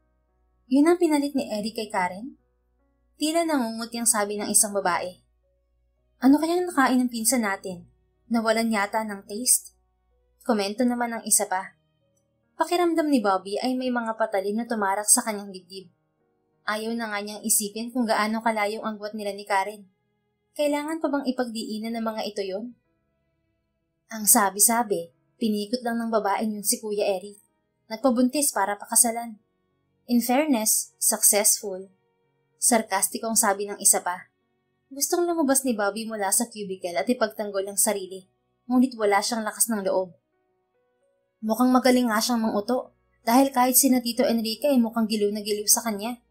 Yun ang pinalit ni Eric kay Karen? Tila nangunguti ang sabi ng isang babae. Ano kayang nakain ng pinsan natin? Nawalan yata ng taste? Komento naman ng isa pa. Pakiramdam ni Bobby ay may mga patalim na tumarak sa kanyang dibdib. Ayaw na nga niyang isipin kung gaano kalayong ang buwat nila ni Karen. Kailangan pa bang ipagdiinan ng mga ito yon? Ang sabi-sabi, pinikot lang ng babaeng yun si Kuya Eric. Nagpabuntis para pakasalan. In fairness, successful. Sarkastikong sabi ng isa pa. Gustong lumabas ni Bobby mula sa cubicle at ipagtanggol ang sarili, ngunit wala siyang lakas ng loob. Mukhang magaling nga siyang manguto, dahil kahit sina Tito Enrique ay mukhang giliw na giliw sa kanya.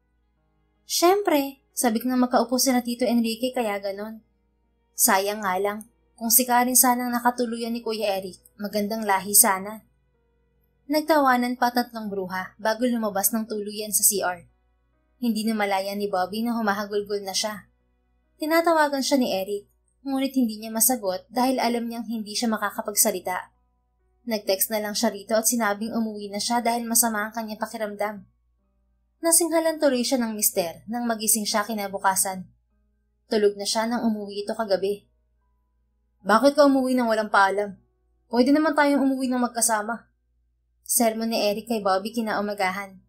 Siyempre, sabik na makaupo sina Tito Enrique kaya ganon. Sayang nga lang, kung si Karen sanang nakatuluyan ni Kuya Eric, magandang lahi sana. Nagtawanan pa tatlong bruha bago lumabas ng tuluyan sa C R. Hindi na malaya ni Bobby na humahagulgol na siya. Tinatawagan siya ni Eric, ngunit hindi niya masagot dahil alam niyang hindi siya makakapagsalita. Nag-text na lang siya rito at sinabing umuwi na siya dahil masama ang kanyang pakiramdam. Nasinghalan tuloy siya ng mister nang magising siya kinabukasan. Tulog na siya nang umuwi ito kagabi. Bakit ka umuwi nang walang paalam? Pwede naman tayong umuwi nang magkasama. Sermon ni Eric kay Bobby kinaumagahan.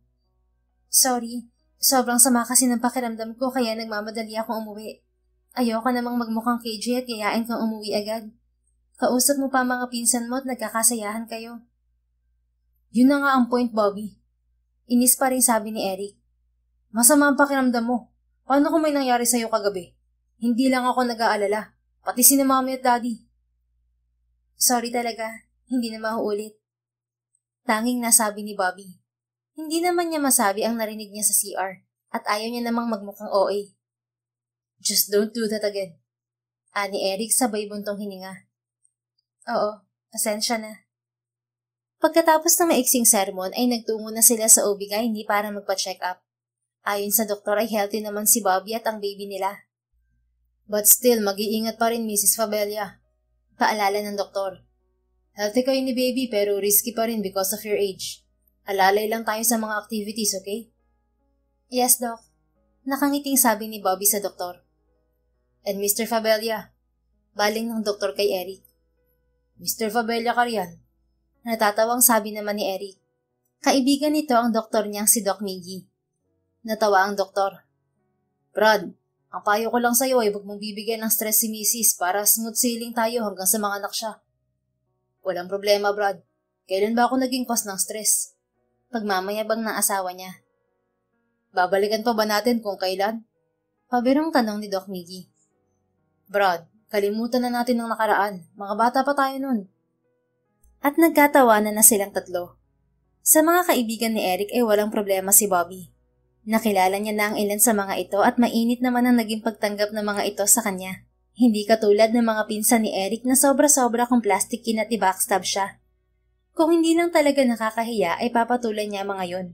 Sorry, sobrang sama kasi ng pakiramdam ko kaya nagmamadali akong umuwi. Ayoko namang magmukhang K J at yayain kang umuwi agad. Kausap mo pa mga pinsan mo at nagkakasayahan kayo. Yun na nga ang point, Bobby. Inis pa rin sabi ni Eric. Masama ang pakiramdam mo. Paano kung may nangyari sa'yo kagabi? Hindi lang ako nag-aalala. Pati si Mami at Daddy. Sorry talaga. Hindi na mauulit. Tanging nasabi ni Bobby. Hindi naman niya masabi ang narinig niya sa C R at ayaw niya namang magmukhang O A. Just don't do that again. Ani Eric sabay buntong hininga. Oo, asensya na. Pagkatapos ng maiksing sermon ay nagtungo na sila sa O B G Y N para magpa-check up. Ayon sa doktor ay healthy naman si Bobby at ang baby nila. But still, mag-iingat pa rin Missus Fabella. Paalala ng doktor. Healthy kayo ni baby pero risky pa rin because of your age. Alalay lang tayo sa mga activities, okay? Yes, Doc. Nakangiting sabi ni Bobby sa doktor. And Mister Fabella. Baling ng doktor kay Eric. Mister Fabella ka riyan. Natatawang sabi naman ni Eric. Kaibigan nito ang doktor niyang si Doc Miggy. Natawa ang doktor. Brad, ang payo ko lang sa'yo ay huwag mong bibigyan ng stress si Missus para smooth sailing tayo hanggang sa mga anak siya. Walang problema, Brad. Kailan ba ako naging cause ng stress? Pagmamayabang ng asawa niya. Babalikan pa ba natin kung kailan? Pabirong tanong ni Doc Miggy. Brad, kalimutan na natin ang nakaraan. Mga bata pa tayo nun. At nagkatawanan na silang tatlo. Sa mga kaibigan ni Eric ay walang problema si Bobby. Nakilala niya na ang ilan sa mga ito at mainit naman ang naging pagtanggap ng mga ito sa kanya. Hindi katulad ng mga pinsan ni Eric na sobra-sobra kung plastic at i-backstab siya. Kung hindi lang talaga nakakahiya ay papatulan niya mga yon.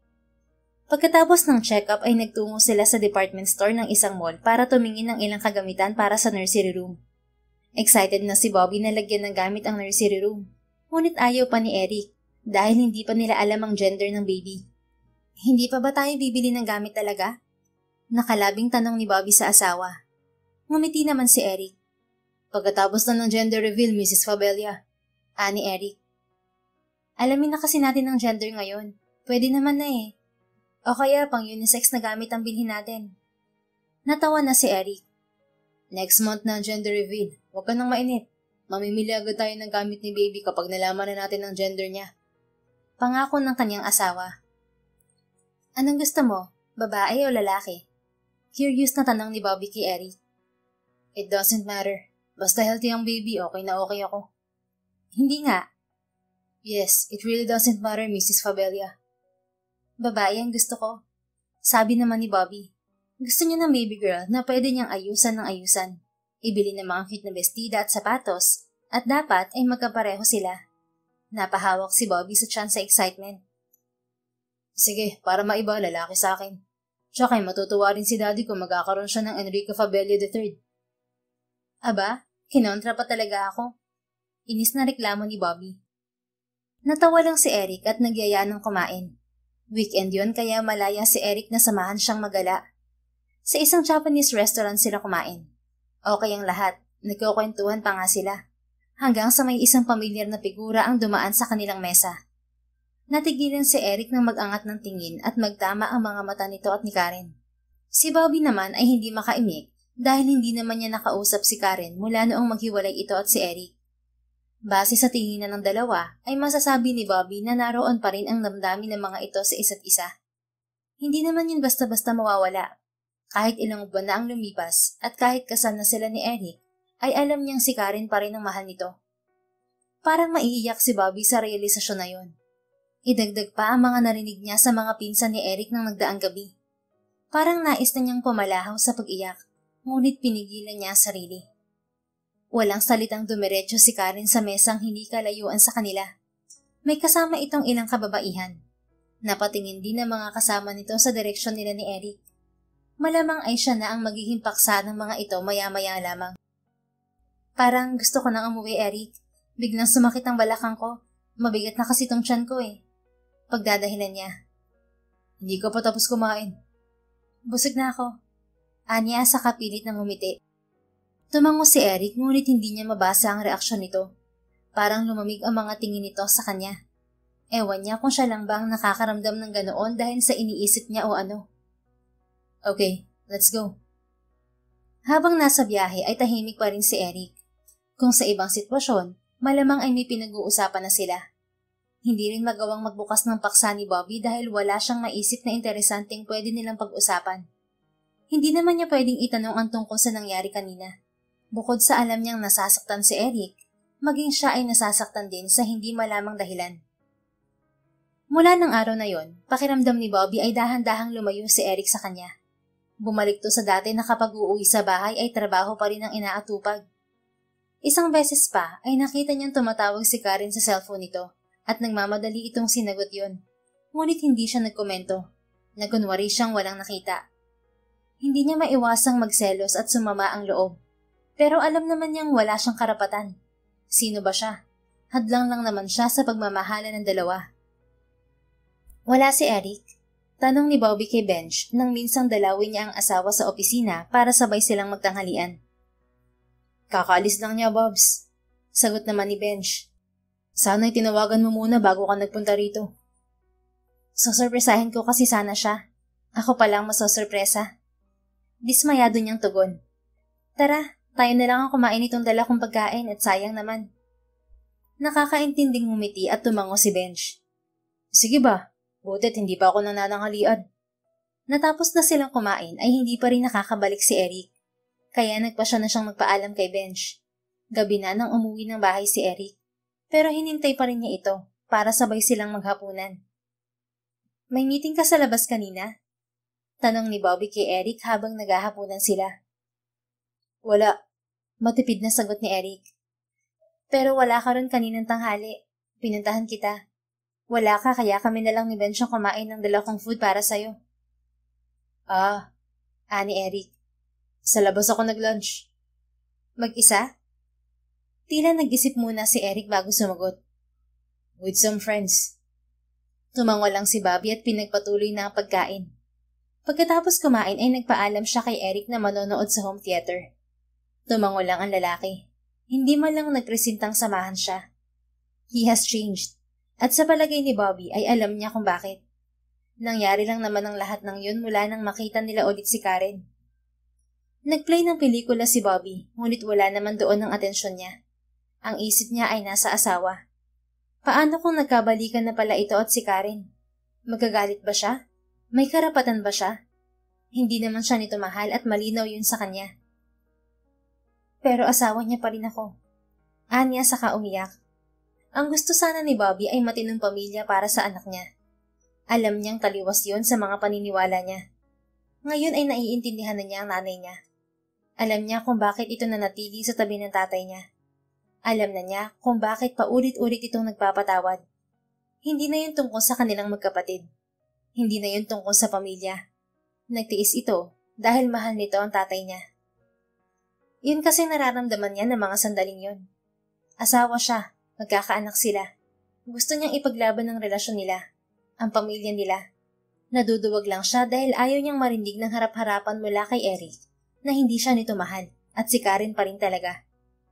Pagkatapos ng check-up ay nagtungo sila sa department store ng isang mall para tumingin ng ilang kagamitan para sa nursery room. Excited na si Bobby na lagyan ng gamit ang nursery room. Ngunit ayaw pa ni Eric dahil hindi pa nila alam ang gender ng baby. Hindi pa ba tayo bibili ng gamit talaga? Nakalabing tanong ni Bobby sa asawa. Ngumiti naman si Eric. Pagkatapos na ng gender reveal, Missus Fabella. Ani Eric. Alamin na kasi natin ang gender ngayon. Pwede naman na eh. O kaya pang unisex na gamit ang bilhin natin. Natawa na si Eric. Next month na ang gender reveal. Huwag ka nang mainip. Mamimili agad tayo ng gamit ni baby kapag nalaman na natin ang gender niya. Pangako ng kanyang asawa. Anong gusto mo? Babae o lalaki? Curious na tanong ni Bobby kay Eric. It doesn't matter. Basta healthy ang baby, okay na okay ako. Hindi nga. Yes, it really doesn't matter, Missus Fabella. Babae ang gusto ko. Sabi naman ni Bobby. Gusto niya ng baby girl na pwede niyang ayusan ng ayusan. Ibili ng mga cute na bestida at sapatos at dapat ay magkapareho sila. Napahawak si Bobby sa tiyan sa excitement. Sige, para maiba, lalaki sa akin. Tsaka matutuwa rin si Daddy kung magkakaroon siya ng Enrique Fabella the third. Aba, kinontra pa talaga ako. Inis na reklamo ni Bobby. Natawa lang si Eric at nagyaya ng kumain. Weekend yon kaya malaya si Eric na samahan siyang magala. Sa isang Japanese restaurant sila kumain. Okay ang lahat, nagkukwentuhan pa nga sila. Hanggang sa may isang pamilyar na figura ang dumaan sa kanilang mesa. Natigilan si Eric ng mag-angat ng tingin at magtama ang mga mata nito at ni Karen. Si Bobby naman ay hindi makaimik dahil hindi naman niya nakausap si Karen mula noong maghiwalay ito at si Eric. Base sa tinginan ng dalawa ay masasabi ni Bobby na naroon pa rin ang damdamin ng mga ito sa isa't isa. Hindi naman yun basta-basta mawawala. Kahit ilang buwan na ang lumipas at kahit kasal na sila ni Eric, ay alam niyang si Karen pa rin ang mahal nito. Parang maiiyak si Bobby sa realisasyon na yon. Idagdag pa ang mga narinig niya sa mga pinsan ni Eric ng nagdaang gabi. Parang nais na niyang pumalahaw sa pag-iyak, ngunit pinigilan niya ang sarili. Walang salitang dumiretso si Karen sa mesang hindi kalayuan sa kanila. May kasama itong ilang kababaihan. Napatingin din ang mga kasama nito sa direksyon nila ni Eric. Malamang ay siya na ang magiging paksa ng mga ito maya-maya lamang. Parang gusto ko nang umuwi, Eric. Biglang sumakit ang balakang ko. Mabigat na kasi tong tiyan ko eh. Pagdadahilan niya. Hindi ko pa tapos kumain. Busog na ako. Anya sa kapilit ng umiti. Tumango si Eric ngunit hindi niya mabasa ang reaksyon nito. Parang lumamig ang mga tingin nito sa kanya. Ewan niya kung siya lang ba ang nakakaramdam ng ganoon dahil sa iniisip niya o ano. Okay, let's go. Habang nasa biyahe ay tahimik pa rin si Eric. Kung sa ibang sitwasyon, malamang ay may pinag-uusapan na sila. Hindi rin magawang magbukas ng paksa ni Bobby dahil wala siyang maisip na interesanteng pwede nilang pag-usapan. Hindi naman niya pwedeng itanong ang tungkol sa nangyari kanina. Bukod sa alam niyang nasasaktan si Eric, maging siya ay nasasaktan din sa hindi malamang dahilan. Mula ng araw na yon, pakiramdam ni Bobby ay dahan-dahang lumayo si Eric sa kanya. Bumalik to sa dati na kapag uuwi sa bahay ay trabaho pa rin ang inaatupag. Isang beses pa ay nakita niyang tumatawag si Karen sa cellphone nito at nagmamadali itong sinagot yon. Ngunit hindi siya nagkomento. Nagunwari siyang walang nakita. Hindi niya maiwasang magselos at sumama ang loob. Pero alam naman niyang wala siyang karapatan. Sino ba siya? Hadlang lang naman siya sa pagmamahala ng dalawa. Wala si Eric? Tanong ni Bobby kay Benj nang minsang dalawin niya ang asawa sa opisina para sabay silang magtanghalian. Kakaalis lang niya, Bobs. Sagot naman ni Benj. Sana'y tinawagan mo muna bago ka nagpunta rito. Susurpresahin ko kasi sana siya. Ako palang masosurpresa. Dismayado niyang tugon. Tara, tayo na lang ang kumain itong dala kong pagkain at sayang naman. Nakakaintinding ngumiti at tumango si Benj. Sige ba? Butit hindi pa ako nanananghalian. Natapos na silang kumain ay hindi pa rin nakakabalik si Eric. Kaya nagpa siya na siyang magpaalam kay Benj. Gabi na nang umuwi ng bahay si Eric. Pero hinintay pa rin niya ito para sabay silang maghapunan. May meeting ka sa labas kanina? Tanong ni Bobby kay Eric habang naghahapunan sila. Wala. Matipid na sagot ni Eric. Pero wala ka ron kaninang tanghali. Pinuntahan kita. Wala ka kaya kami na lang ni Ben siyang kumain ng dala kong food para sa'yo. Ah, ani Eric. Sa labas ako nag-lunch. Mag-isa? Tila nag-isip muna si Eric bago sumagot. With some friends. Tumango lang si Bobby at pinagpatuloy na ang pagkain. Pagkatapos kumain ay nagpaalam siya kay Eric na manonood sa home theater. Tumango lang ang lalaki. Hindi man lang nagpresintang samahan siya. He has changed. At sa palagay ni Bobby ay alam niya kung bakit. Nangyari lang naman ang lahat ng yun mula nang makita nila ulit si Karen. Nagplay ng pelikula si Bobby, ngunit wala naman doon ang atensyon niya. Ang isip niya ay nasa asawa. Paano kung nagkabalikan na pala ito at si Karen? Magagalit ba siya? May karapatan ba siya? Hindi naman siya nito mahal at malinaw yun sa kanya. Pero asawa niya pa rin ako. Anya saka umiyak. Ang gusto sana ni Bobby ay matinong pamilya para sa anak niya. Alam niyang taliwas yon sa mga paniniwala niya. Ngayon ay naiintindihan na niya ang nanay niya. Alam niya kung bakit ito nanatili sa tabi ng tatay niya. Alam na niya kung bakit paulit-ulit itong nagpapatawad. Hindi na yun tungkol sa kanilang magkapatid. Hindi na yun tungkol sa pamilya. Nagtiis ito dahil mahal nito ang tatay niya. Yun kasi nararamdaman niya ng mga sandaling yun. Asawa siya. Magkakaanak sila. Gusto niyang ipaglaban ng relasyon nila, ang pamilya nila. Naduduwag lang siya dahil ayaw niyang marinig ng harap-harapan mula kay Eric na hindi siya nito mahal at si Karen pa rin talaga.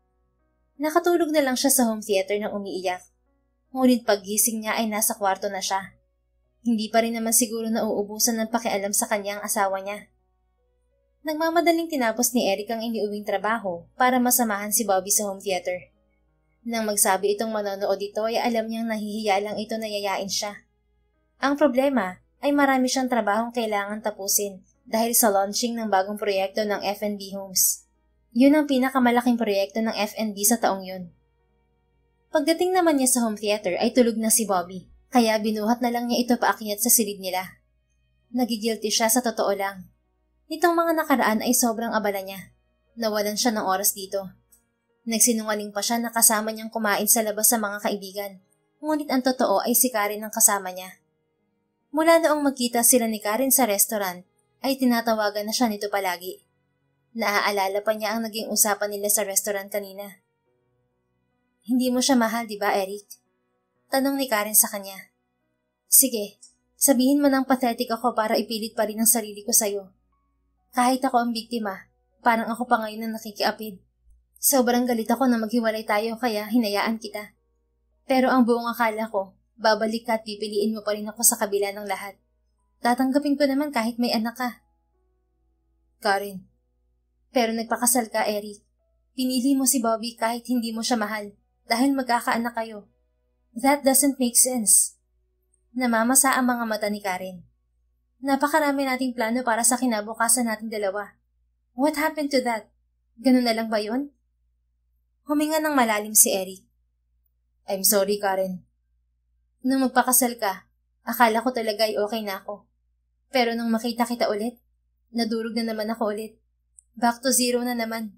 Nakatulog na lang siya sa home theater nang umiiyak. Ngunit paggising niya ay nasa kwarto na siya. Hindi pa rin naman siguro na uubusan ng pakialam sa kanyang asawa niya. Nagmamadaling tinapos ni Eric ang iniuwing trabaho para masamahan si Bobby sa home theater. Nang magsabi itong manonood dito ay alam niyang nahihiya lang ito na yayain siya. Ang problema ay marami siyang trabahong kailangan tapusin dahil sa launching ng bagong proyekto ng F and B Homes. Yun ang pinakamalaking proyekto ng F and B sa taong yun. Pagdating naman niya sa home theater ay tulog na si Bobby, kaya binuhat na lang niya ito paakyat sa silid nila. Nagigilty siya sa totoo lang. Nitong mga nakaraan ay sobrang abala niya. Nawalan siya ng oras dito. Nagsinungaling pa siya na kasama niyang kumain sa labas sa mga kaibigan, ngunit ang totoo ay si Karen ang kasama niya. Mula noong magkita sila ni Karen sa restaurant, ay tinatawagan na siya nito palagi. Naaalala pa niya ang naging usapan nila sa restaurant kanina. Hindi mo siya mahal, di ba, Eric? Tanong ni Karen sa kanya. Sige, sabihin mo ng pathetic ako para ipilit pa rin ang sarili ko sa'yo. Kahit ako ang biktima, parang ako pa ngayon ang nakikiapid. Sobrang galit ako na maghiwalay tayo kaya hinayaan kita. Pero ang buong akala ko, babalik ka at pipiliin mo pa rin ako sa kabila ng lahat. Tatanggapin ko naman kahit may anak ka. Karen. Pero nagpakasal ka, Eric. Pinili mo si Bobby kahit hindi mo siya mahal dahil magkakaanak kayo. That doesn't make sense. Namamasa ang mga mata ni Karen. Napakarami nating plano para sa kinabukasan nating dalawa. What happened to that? Ganun na lang ba yun? Huminga ng malalim si Eric. I'm sorry, Karen. Nung magpakasal ka, akala ko talaga ay okay na ako. Pero nung makita kita ulit, nadurog na naman ako ulit. Back to zero na naman.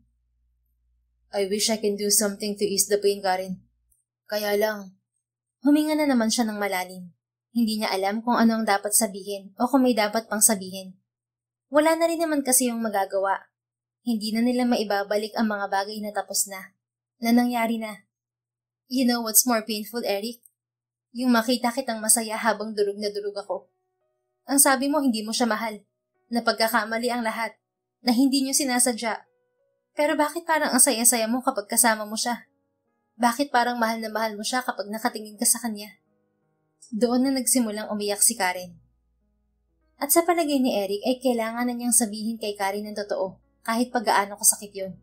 I wish I can do something to ease the pain, Karen. Kaya lang. Huminga na naman siya ng malalim. Hindi niya alam kung ano ang dapat sabihin o kung may dapat pang sabihin. Wala na rin naman kasi yung magagawa. Hindi na nila maibabalik ang mga bagay na tapos na, na nangyari na. You know what's more painful, Eric? Yung makita kitang masaya habang durog na durog ako. Ang sabi mo hindi mo siya mahal, na pagkakamali ang lahat, na hindi niyo sinasadya. Pero bakit parang ang saya-saya mo kapag kasama mo siya? Bakit parang mahal na mahal mo siya kapag nakatingin ka sa kanya? Doon na nagsimulang umiyak si Karen. At sa palagay ni Eric ay kailangan na niyang sabihin kay Karen ng totoo, kahit pag-gaano kasakit yun.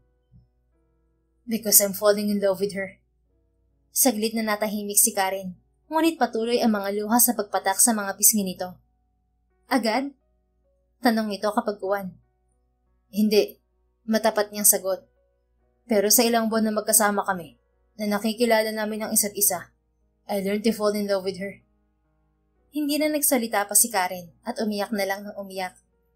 Because I'm falling in love with her. Saglit na natahimik si Karen, ngunit patuloy ang mga luha sa pagpatak sa mga pisngi nito. Agad? Tanong nito kapag uwan. Hindi, matapat niyang sagot. Pero sa ilang buwan na magkasama kami, na nakikilala namin ang isa't isa, I learned to fall in love with her. Hindi na nagsalita pa si Karen at umiyak na lang ng umiyak.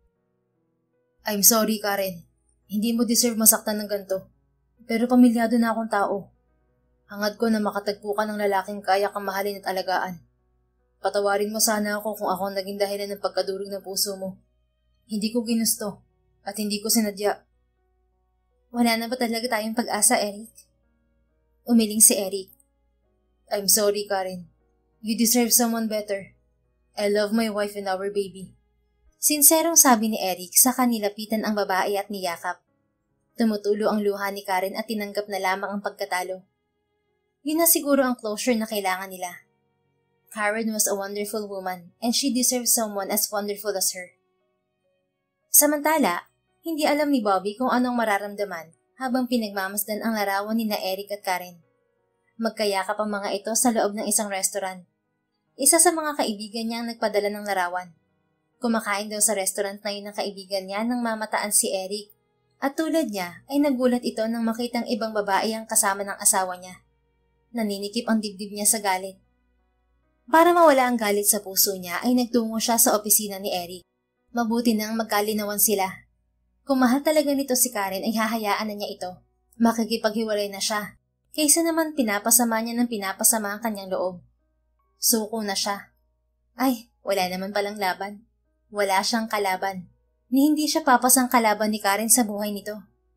I'm sorry, Karen. Hindi mo deserve masaktan ng ganito. Pero pamilyado na akong tao. Hangad ko na makatagpo ka ng lalaking kaya kang mahalin at alagaan. Patawarin mo sana ako kung ako ang naging dahilan ng pagkadurog ng puso mo. Hindi ko ginusto at hindi ko sinadya. Wala na ba talaga tayong pag-asa, Eric? Umiling si Eric. I'm sorry, Karen. You deserve someone better. I love my wife and our baby. Sinserong sabi ni Eric sa kanilapitan ang babae at niyakap. Tumutulo ang luha ni Karen at tinanggap na lamang ang pagkatalo. Yun na siguro ang closure na kailangan nila. Karen was a wonderful woman and she deserved someone as wonderful as her. Samantala, hindi alam ni Bobby kung anong mararamdaman habang pinagmamasdan ang larawan ni na Eric at Karen. Magkayakap ang mga ito sa loob ng isang restaurant. Isa sa mga kaibigan niya ang nagpadala ng larawan. Kumakain daw sa restaurant na yun ng kaibigan niya nang mamataan si Eric. At tulad niya ay nagulat ito nang makitang ibang babae ang kasama ng asawa niya. Naninikip ang dibdib niya sa galit. Para mawala ang galit sa puso niya ay nagtungo siya sa opisina ni Eric. Mabuti nang magkalinawan sila. Kung mahal talaga nito si Karen ay hahayaan na niya ito. Makikipaghiwalay na siya. Kaysa naman pinapasama niya ng pinapasama ang kanyang loob. Suko na siya. Ay, wala naman palang laban. Wala siyang kalaban. Ni hindi siya papasang kalaban ni Karen sa buhay nito.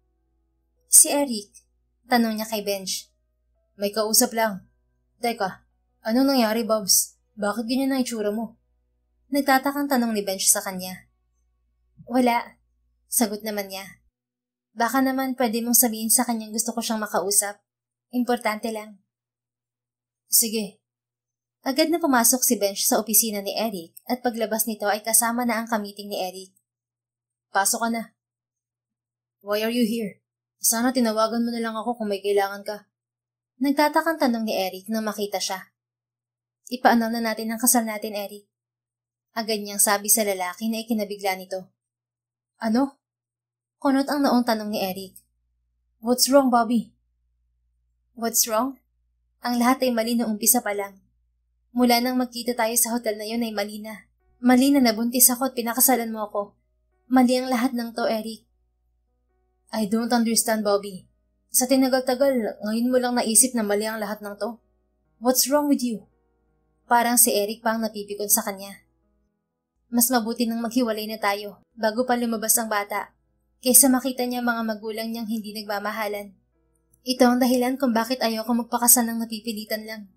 Si Eric, tanong niya kay Benj. May kausap lang. Teka, anong nangyari, Bobs? Bakit ganyan ang itsura mo? Nagtatakang tanong ni Benj sa kanya. Wala, sagot naman niya. Baka naman pwede mong sabihin sa kanyang gusto ko siyang makausap. Importante lang. Sige. Agad na pumasok si Benj sa opisina ni Eric at paglabas nito ay kasama na ang kamiting ni Eric. Pasok ka na. Why are you here? Sana tinawagan mo na lang ako kung may kailangan ka. Nagtatakang tanong ni Eric nang makita siya. Ipaanaw na natin ang kasal natin, Eric. Agad niyang sabi sa lalaki na ikinabigla nito. Ano? Kunot ang noong tanong ni Eric. What's wrong, Bobby? What's wrong? Ang lahat ay mali noong umpisa pa lang. Mula nang magkita tayo sa hotel na yun ay mali na. Mali na nabuntis ako at pinakasalan mo ako. Mali ang lahat ng to, Eric. I don't understand, Bobby. Sa tinagal-tagal, ngayon mo lang naisip na mali ang lahat ng to. What's wrong with you? Parang si Eric pa ang napipikon sa kanya. Mas mabuti nang maghiwalay na tayo bago pa lumabas ang bata, kaysa makita niya mga magulang niyang hindi nagmamahalan. Ito ang dahilan kung bakit ayoko magpakasal ng napipilitan lang.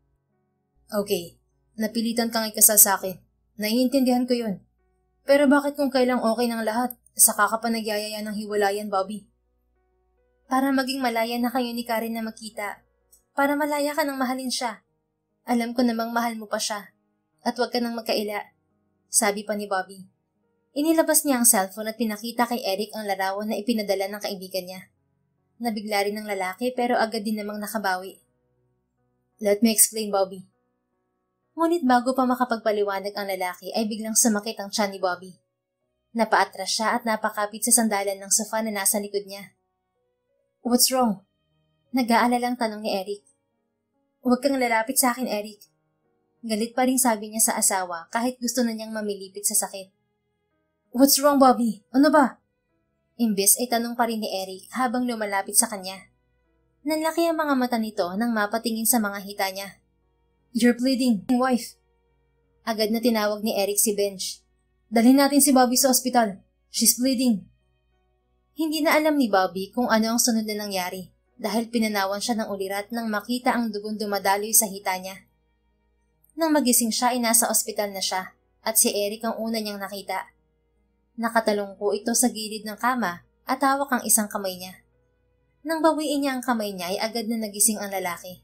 Okay, napilitan kang ikasal sa akin. Naiintindihan ko yun. Pero bakit kung kailang okay ng lahat, saka ka pa nagyayaya ng hiwalayan, Bobby? Para maging malaya na kayo ni Karen na magkita. Para malaya ka nang mahalin siya. Alam ko namang mahal mo pa siya. At huwag ka nang magkaila. Sabi pa ni Bobby. Inilabas niya ang cellphone at pinakita kay Eric ang larawan na ipinadala ng kaibigan niya. Nabigla rin ng lalaki pero agad din namang nakabawi. Let me explain, Bobby. Ngunit bago pa makapagpaliwanag ang lalaki ay biglang sumakit ang tiyan ni Bobby. Napaatras siya at napakapit sa sandalan ng sofa na nasa likod niya. What's wrong? Nag-aalalang tanong ni Eric. Huwag kang lalapit sa akin, Eric. Galit pa rin sabi niya sa asawa kahit gusto na niyang mamilipit sa sakit. What's wrong, Bobby? Ano ba? Imbes ay tanong pa rin ni Eric habang lumalapit sa kanya. Nanlaki ang mga mata nito nang mapatingin sa mga hita niya. You're bleeding, wife. Agad na tinawag ni Eric si Benj. Dalhin natin si Bobby sa ospital. She's bleeding. Hindi na alam ni Bobby kung ano ang sunod na nangyari dahil pinanawan siya ng ulirat nang makita ang dugong dumadaloy sa hita niya. Nang magising siya ay nasa ospital na siya at si Eric ang una niyang nakita. Nakatalungko ito sa gilid ng kama at hawak ang isang kamay niya. Nang bawiin niya ang kamay niya ay agad na nagising ang lalaki.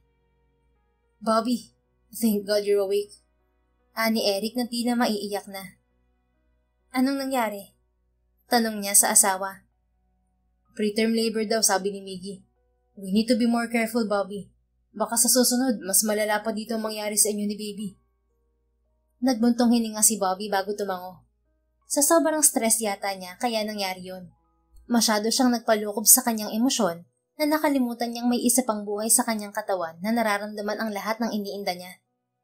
Bobby, thank God you're awake. Ani Eric na tila maiiyak na. Anong nangyari? Tanong niya sa asawa. Preterm labor daw, sabi ni Miggy. We need to be more careful, Bobby. Baka sa susunod, mas malala pa dito ang mangyari sa inyo ni baby. Nagbuntong hininga si Bobby bago tumango. Sa sobrang stress yata niya kaya nangyari yun. Masyado siyang nagpalukob sa kanyang emosyon na nakalimutan niyang may isa pang buhay sa kanyang katawan na nararamdaman ang lahat ng iniinda niya.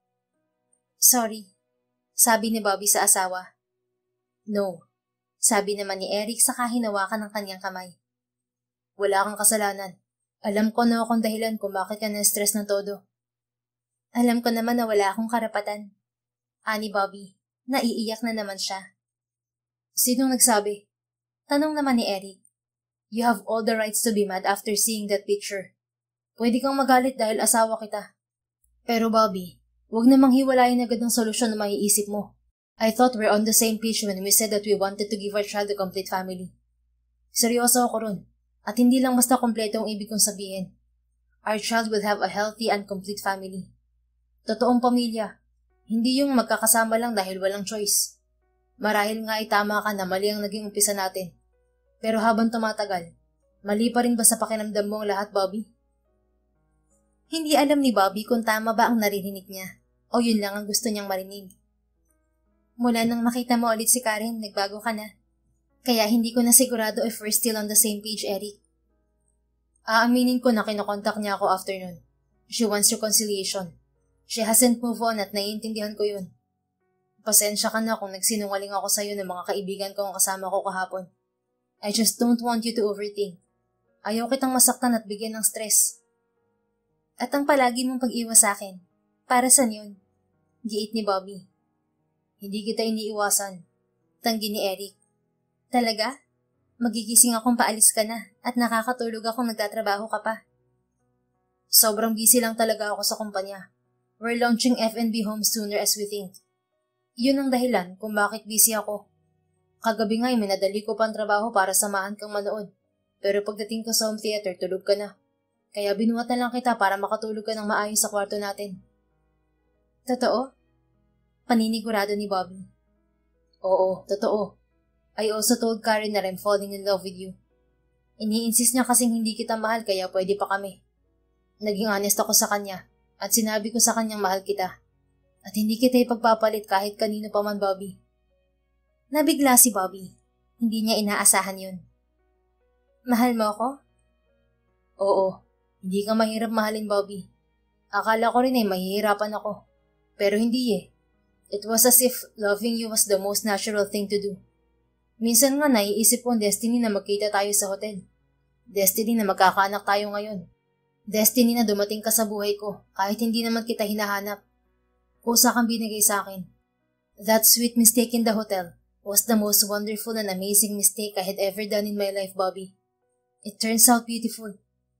Sorry, sabi ni Bobby sa asawa. No, sabi naman ni Eric saka hinawakan ng kanyang kamay. Wala kang kasalanan. Alam ko na akong dahilan kung bakit ka na-stress ng todo. Alam ko naman na wala akong karapatan. Ani Bobby, naiiyak na naman siya. Sinong nagsabi? Tanong naman ni Eric. You have all the rights to be mad after seeing that picture. Pwede kang magalit dahil asawa kita. Pero Bobby, huwag namang hiwalayin agad ang solusyon na maiisip mo. I thought we're on the same page when we said that we wanted to give our child a complete family. Seryoso ako ron. At hindi lang basta kompleto ang ibig kong sabihin. Our child will have a healthy and complete family. Totoong pamilya. Hindi yung magkakasama lang dahil walang choice. Marahil nga ay tama ka na mali ang naging umpisa natin. Pero habang tumatagal, mali pa rin ba sa pakiramdam mo ang lahat, Bobby? Hindi alam ni Bobby kung tama ba ang naririnig niya o yun lang ang gusto niyang marinig. Mula nang makita mo ulit si Karen, nagbago ka na. Kaya hindi ko na sigurado if we're still on the same page, Eric. Aaminin ko na kinokontak niya ako after nun. She wants reconciliation. She hasn't moved on at naiintindihan ko yun. Pasensya ka na kung nagsinungaling ako sa'yo ng mga kaibigan ko ang kasama ko kahapon. I just don't want you to overthink. Ayaw kitang masaktan at bigyan ng stress. At ang palagi mong pag-iwas sa akin, para saan yun? Giit ni Bobby. Hindi kita iniiwasan. Tanggi ni Eric. Talaga? Magigising akong paalis ka na at nakakatulog akong nagtatrabaho ka pa. Sobrang busy lang talaga ako sa kumpanya. We're launching F and B Homes sooner as we think. Yun ang dahilan kung bakit busy ako. Kagabi nga ay minadali ko pang trabaho para samahan kang manood. Pero pagdating ko sa home theater, tulog ka na. Kaya binuhat na lang kita para makatulog ka ng maayos sa kwarto natin. Totoo? Paninigurado ni Bobby. Oo, totoo. I also told Karen that I'm falling in love with you. Ini-insist niya kasing hindi kita mahal kaya pwede pa kami. Naging honest ako sa kanya at sinabi ko sa kanyang mahal kita. At hindi kita ipagpapalit kahit kanino pa man, Bobby. Nabigla si Bobby. Hindi niya inaasahan yun. Mahal mo ako? Oo, hindi ka mahirap mahalin, Bobby. Akala ko rin ay mahihirapan ako. Pero hindi eh. It was as if loving you was the most natural thing to do. Minsan nga naiisip ko ang destiny na magkita tayo sa hotel. Destiny na magkakaanak tayo ngayon. Destiny na dumating ka sa buhay ko kahit hindi naman kita hinahanap. Kusa kang binigay sa akin. That sweet mistake in the hotel was the most wonderful and amazing mistake I had ever done in my life, Bobby. It turns out beautiful.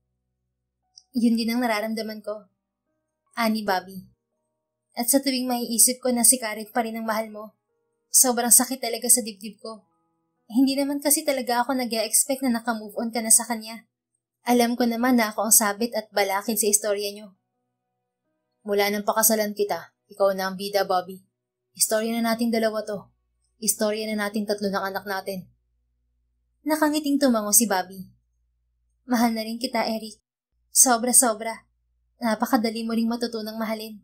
Yun din ang nararamdaman ko. Ani, Bobby. At sa tuwing maiisip ko na si Karen pa rin ang mahal mo, sobrang sakit talaga sa dibdib ko. Hindi naman kasi talaga ako nag-e-expect na nakamove on ka na sa kanya. Alam ko naman na ako ang sabit at balakid sa istorya niyo. Mula nang pakasalan kita, ikaw na ang bida, Bobby. Istorya na nating dalawa to. Istorya na nating tatlo ng anak natin. Nakangiting tumango si Bobby. Mahal na rin kita, Eric. Sobra-sobra. Napakadali mo ring matutunang mahalin.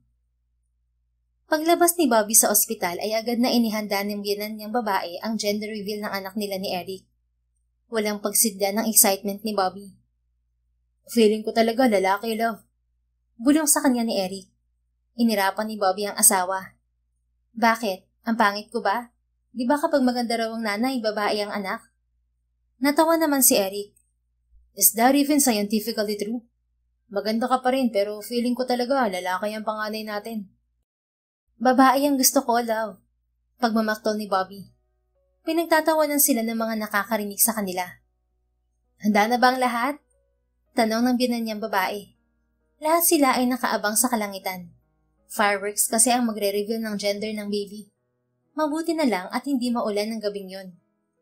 Paglabas ni Bobby sa ospital ay agad na inihanda ng biyanan niyang babae ang gender reveal ng anak nila ni Eric. Walang pagsidla ng excitement ni Bobby. Feeling ko talaga lalaki, love. Bulong sa kanya ni Eric. Inirapan ni Bobby ang asawa. Bakit? Ang pangit ko ba? Di ba kapag maganda raw ang nanay, babae ang anak? Natawa naman si Eric. Is that even scientifically true? Maganda ka pa rin pero feeling ko talaga lalaki ang panganay natin. Babae ang gusto ko, love. Pagmamaktol ni Bobby. Pinagtatawanan sila ng mga nakakarinig sa kanila. Handa na ba ang lahat? Tanong ng binan niyang babae. Lahat sila ay nakaabang sa kalangitan. Fireworks kasi ang magre-reveal ng gender ng baby. Mabuti na lang at hindi maulan ng gabing yon.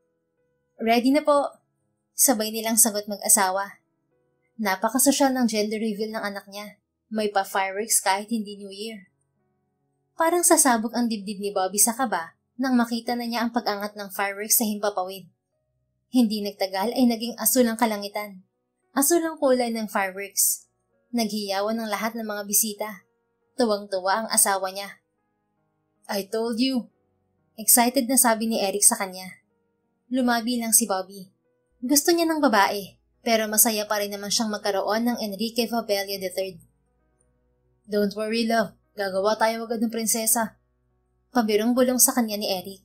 Ready na po, sabay nilang sagot mag-asawa. Napakasosyal ng gender reveal ng anak niya. May pa-fireworks kahit hindi New Year. Parang sasabog ang dibdib ni Bobby sa kaba nang makita na niya ang pag-angat ng fireworks sa himpapawid. Hindi nagtagal ay naging asul ang kalangitan. Asul ang kulay ng fireworks. Naghiyawan ng lahat ng mga bisita. Tuwang-tuwa ang asawa niya. I told you. Excited na sabi ni Eric sa kanya. Lumabi lang si Bobby. Gusto niya ng babae, pero masaya pa rin naman siyang magkaroon ng Enrique Fabella the third. Don't worry, love. Gagawa tayo agad ng prinsesa. Pabirong-bulong sa kanya ni Eric.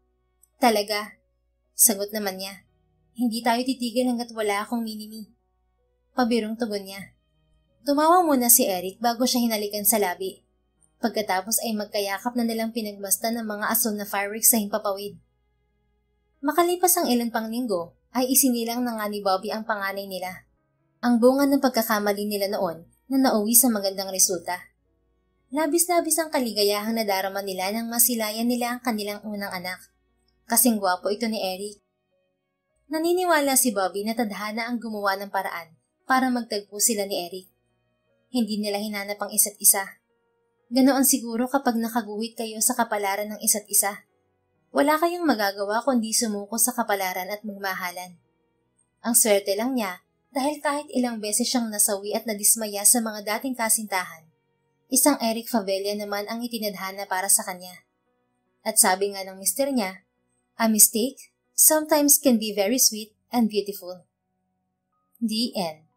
Talaga? Sagot naman niya. Hindi tayo titigil hanggat wala akong minimi. Pabirong tugon niya. Tumawa muna si Eric bago siya hinalikan sa labi. Pagkatapos ay magkayakap na nilang pinagmasdan ng mga asul na fireworks sa himpapawid. Makalipas ang ilan pang linggo, ay isinilang na nga ni Bobby ang panganay nila. Ang bunga ng pagkakamali nila noon na nauwi sa magandang resulta. Labis-labis ang kaligayahang nadarama nila nang masilayan nila ang kanilang unang anak. Kasing gwapo ito ni Eric. Naniniwala si Bobby na tadhana ang gumawa ng paraan para magtagpo sila ni Eric. Hindi nila hinanap ang isa't isa. Ganoon siguro kapag nakaguhit kayo sa kapalaran ng isa't isa. Wala kayong magagawa kundi sumuko sa kapalaran at magmahalan. Ang swerte lang niya dahil kahit ilang beses siyang nasawi at nadismaya sa mga dating kasintahan, isang Eric Fabella naman ang itinadhana para sa kanya. At sabi nga ng mister niya, a mistake sometimes can be very sweet and beautiful. The end.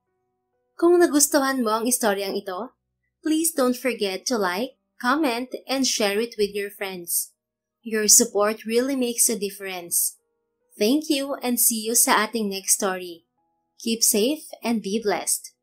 Kung nagustuhan mo ang istoryang ito, please don't forget to like, comment, and share it with your friends. Your support really makes a difference. Thank you and see you sa ating next story. Keep safe and be blessed.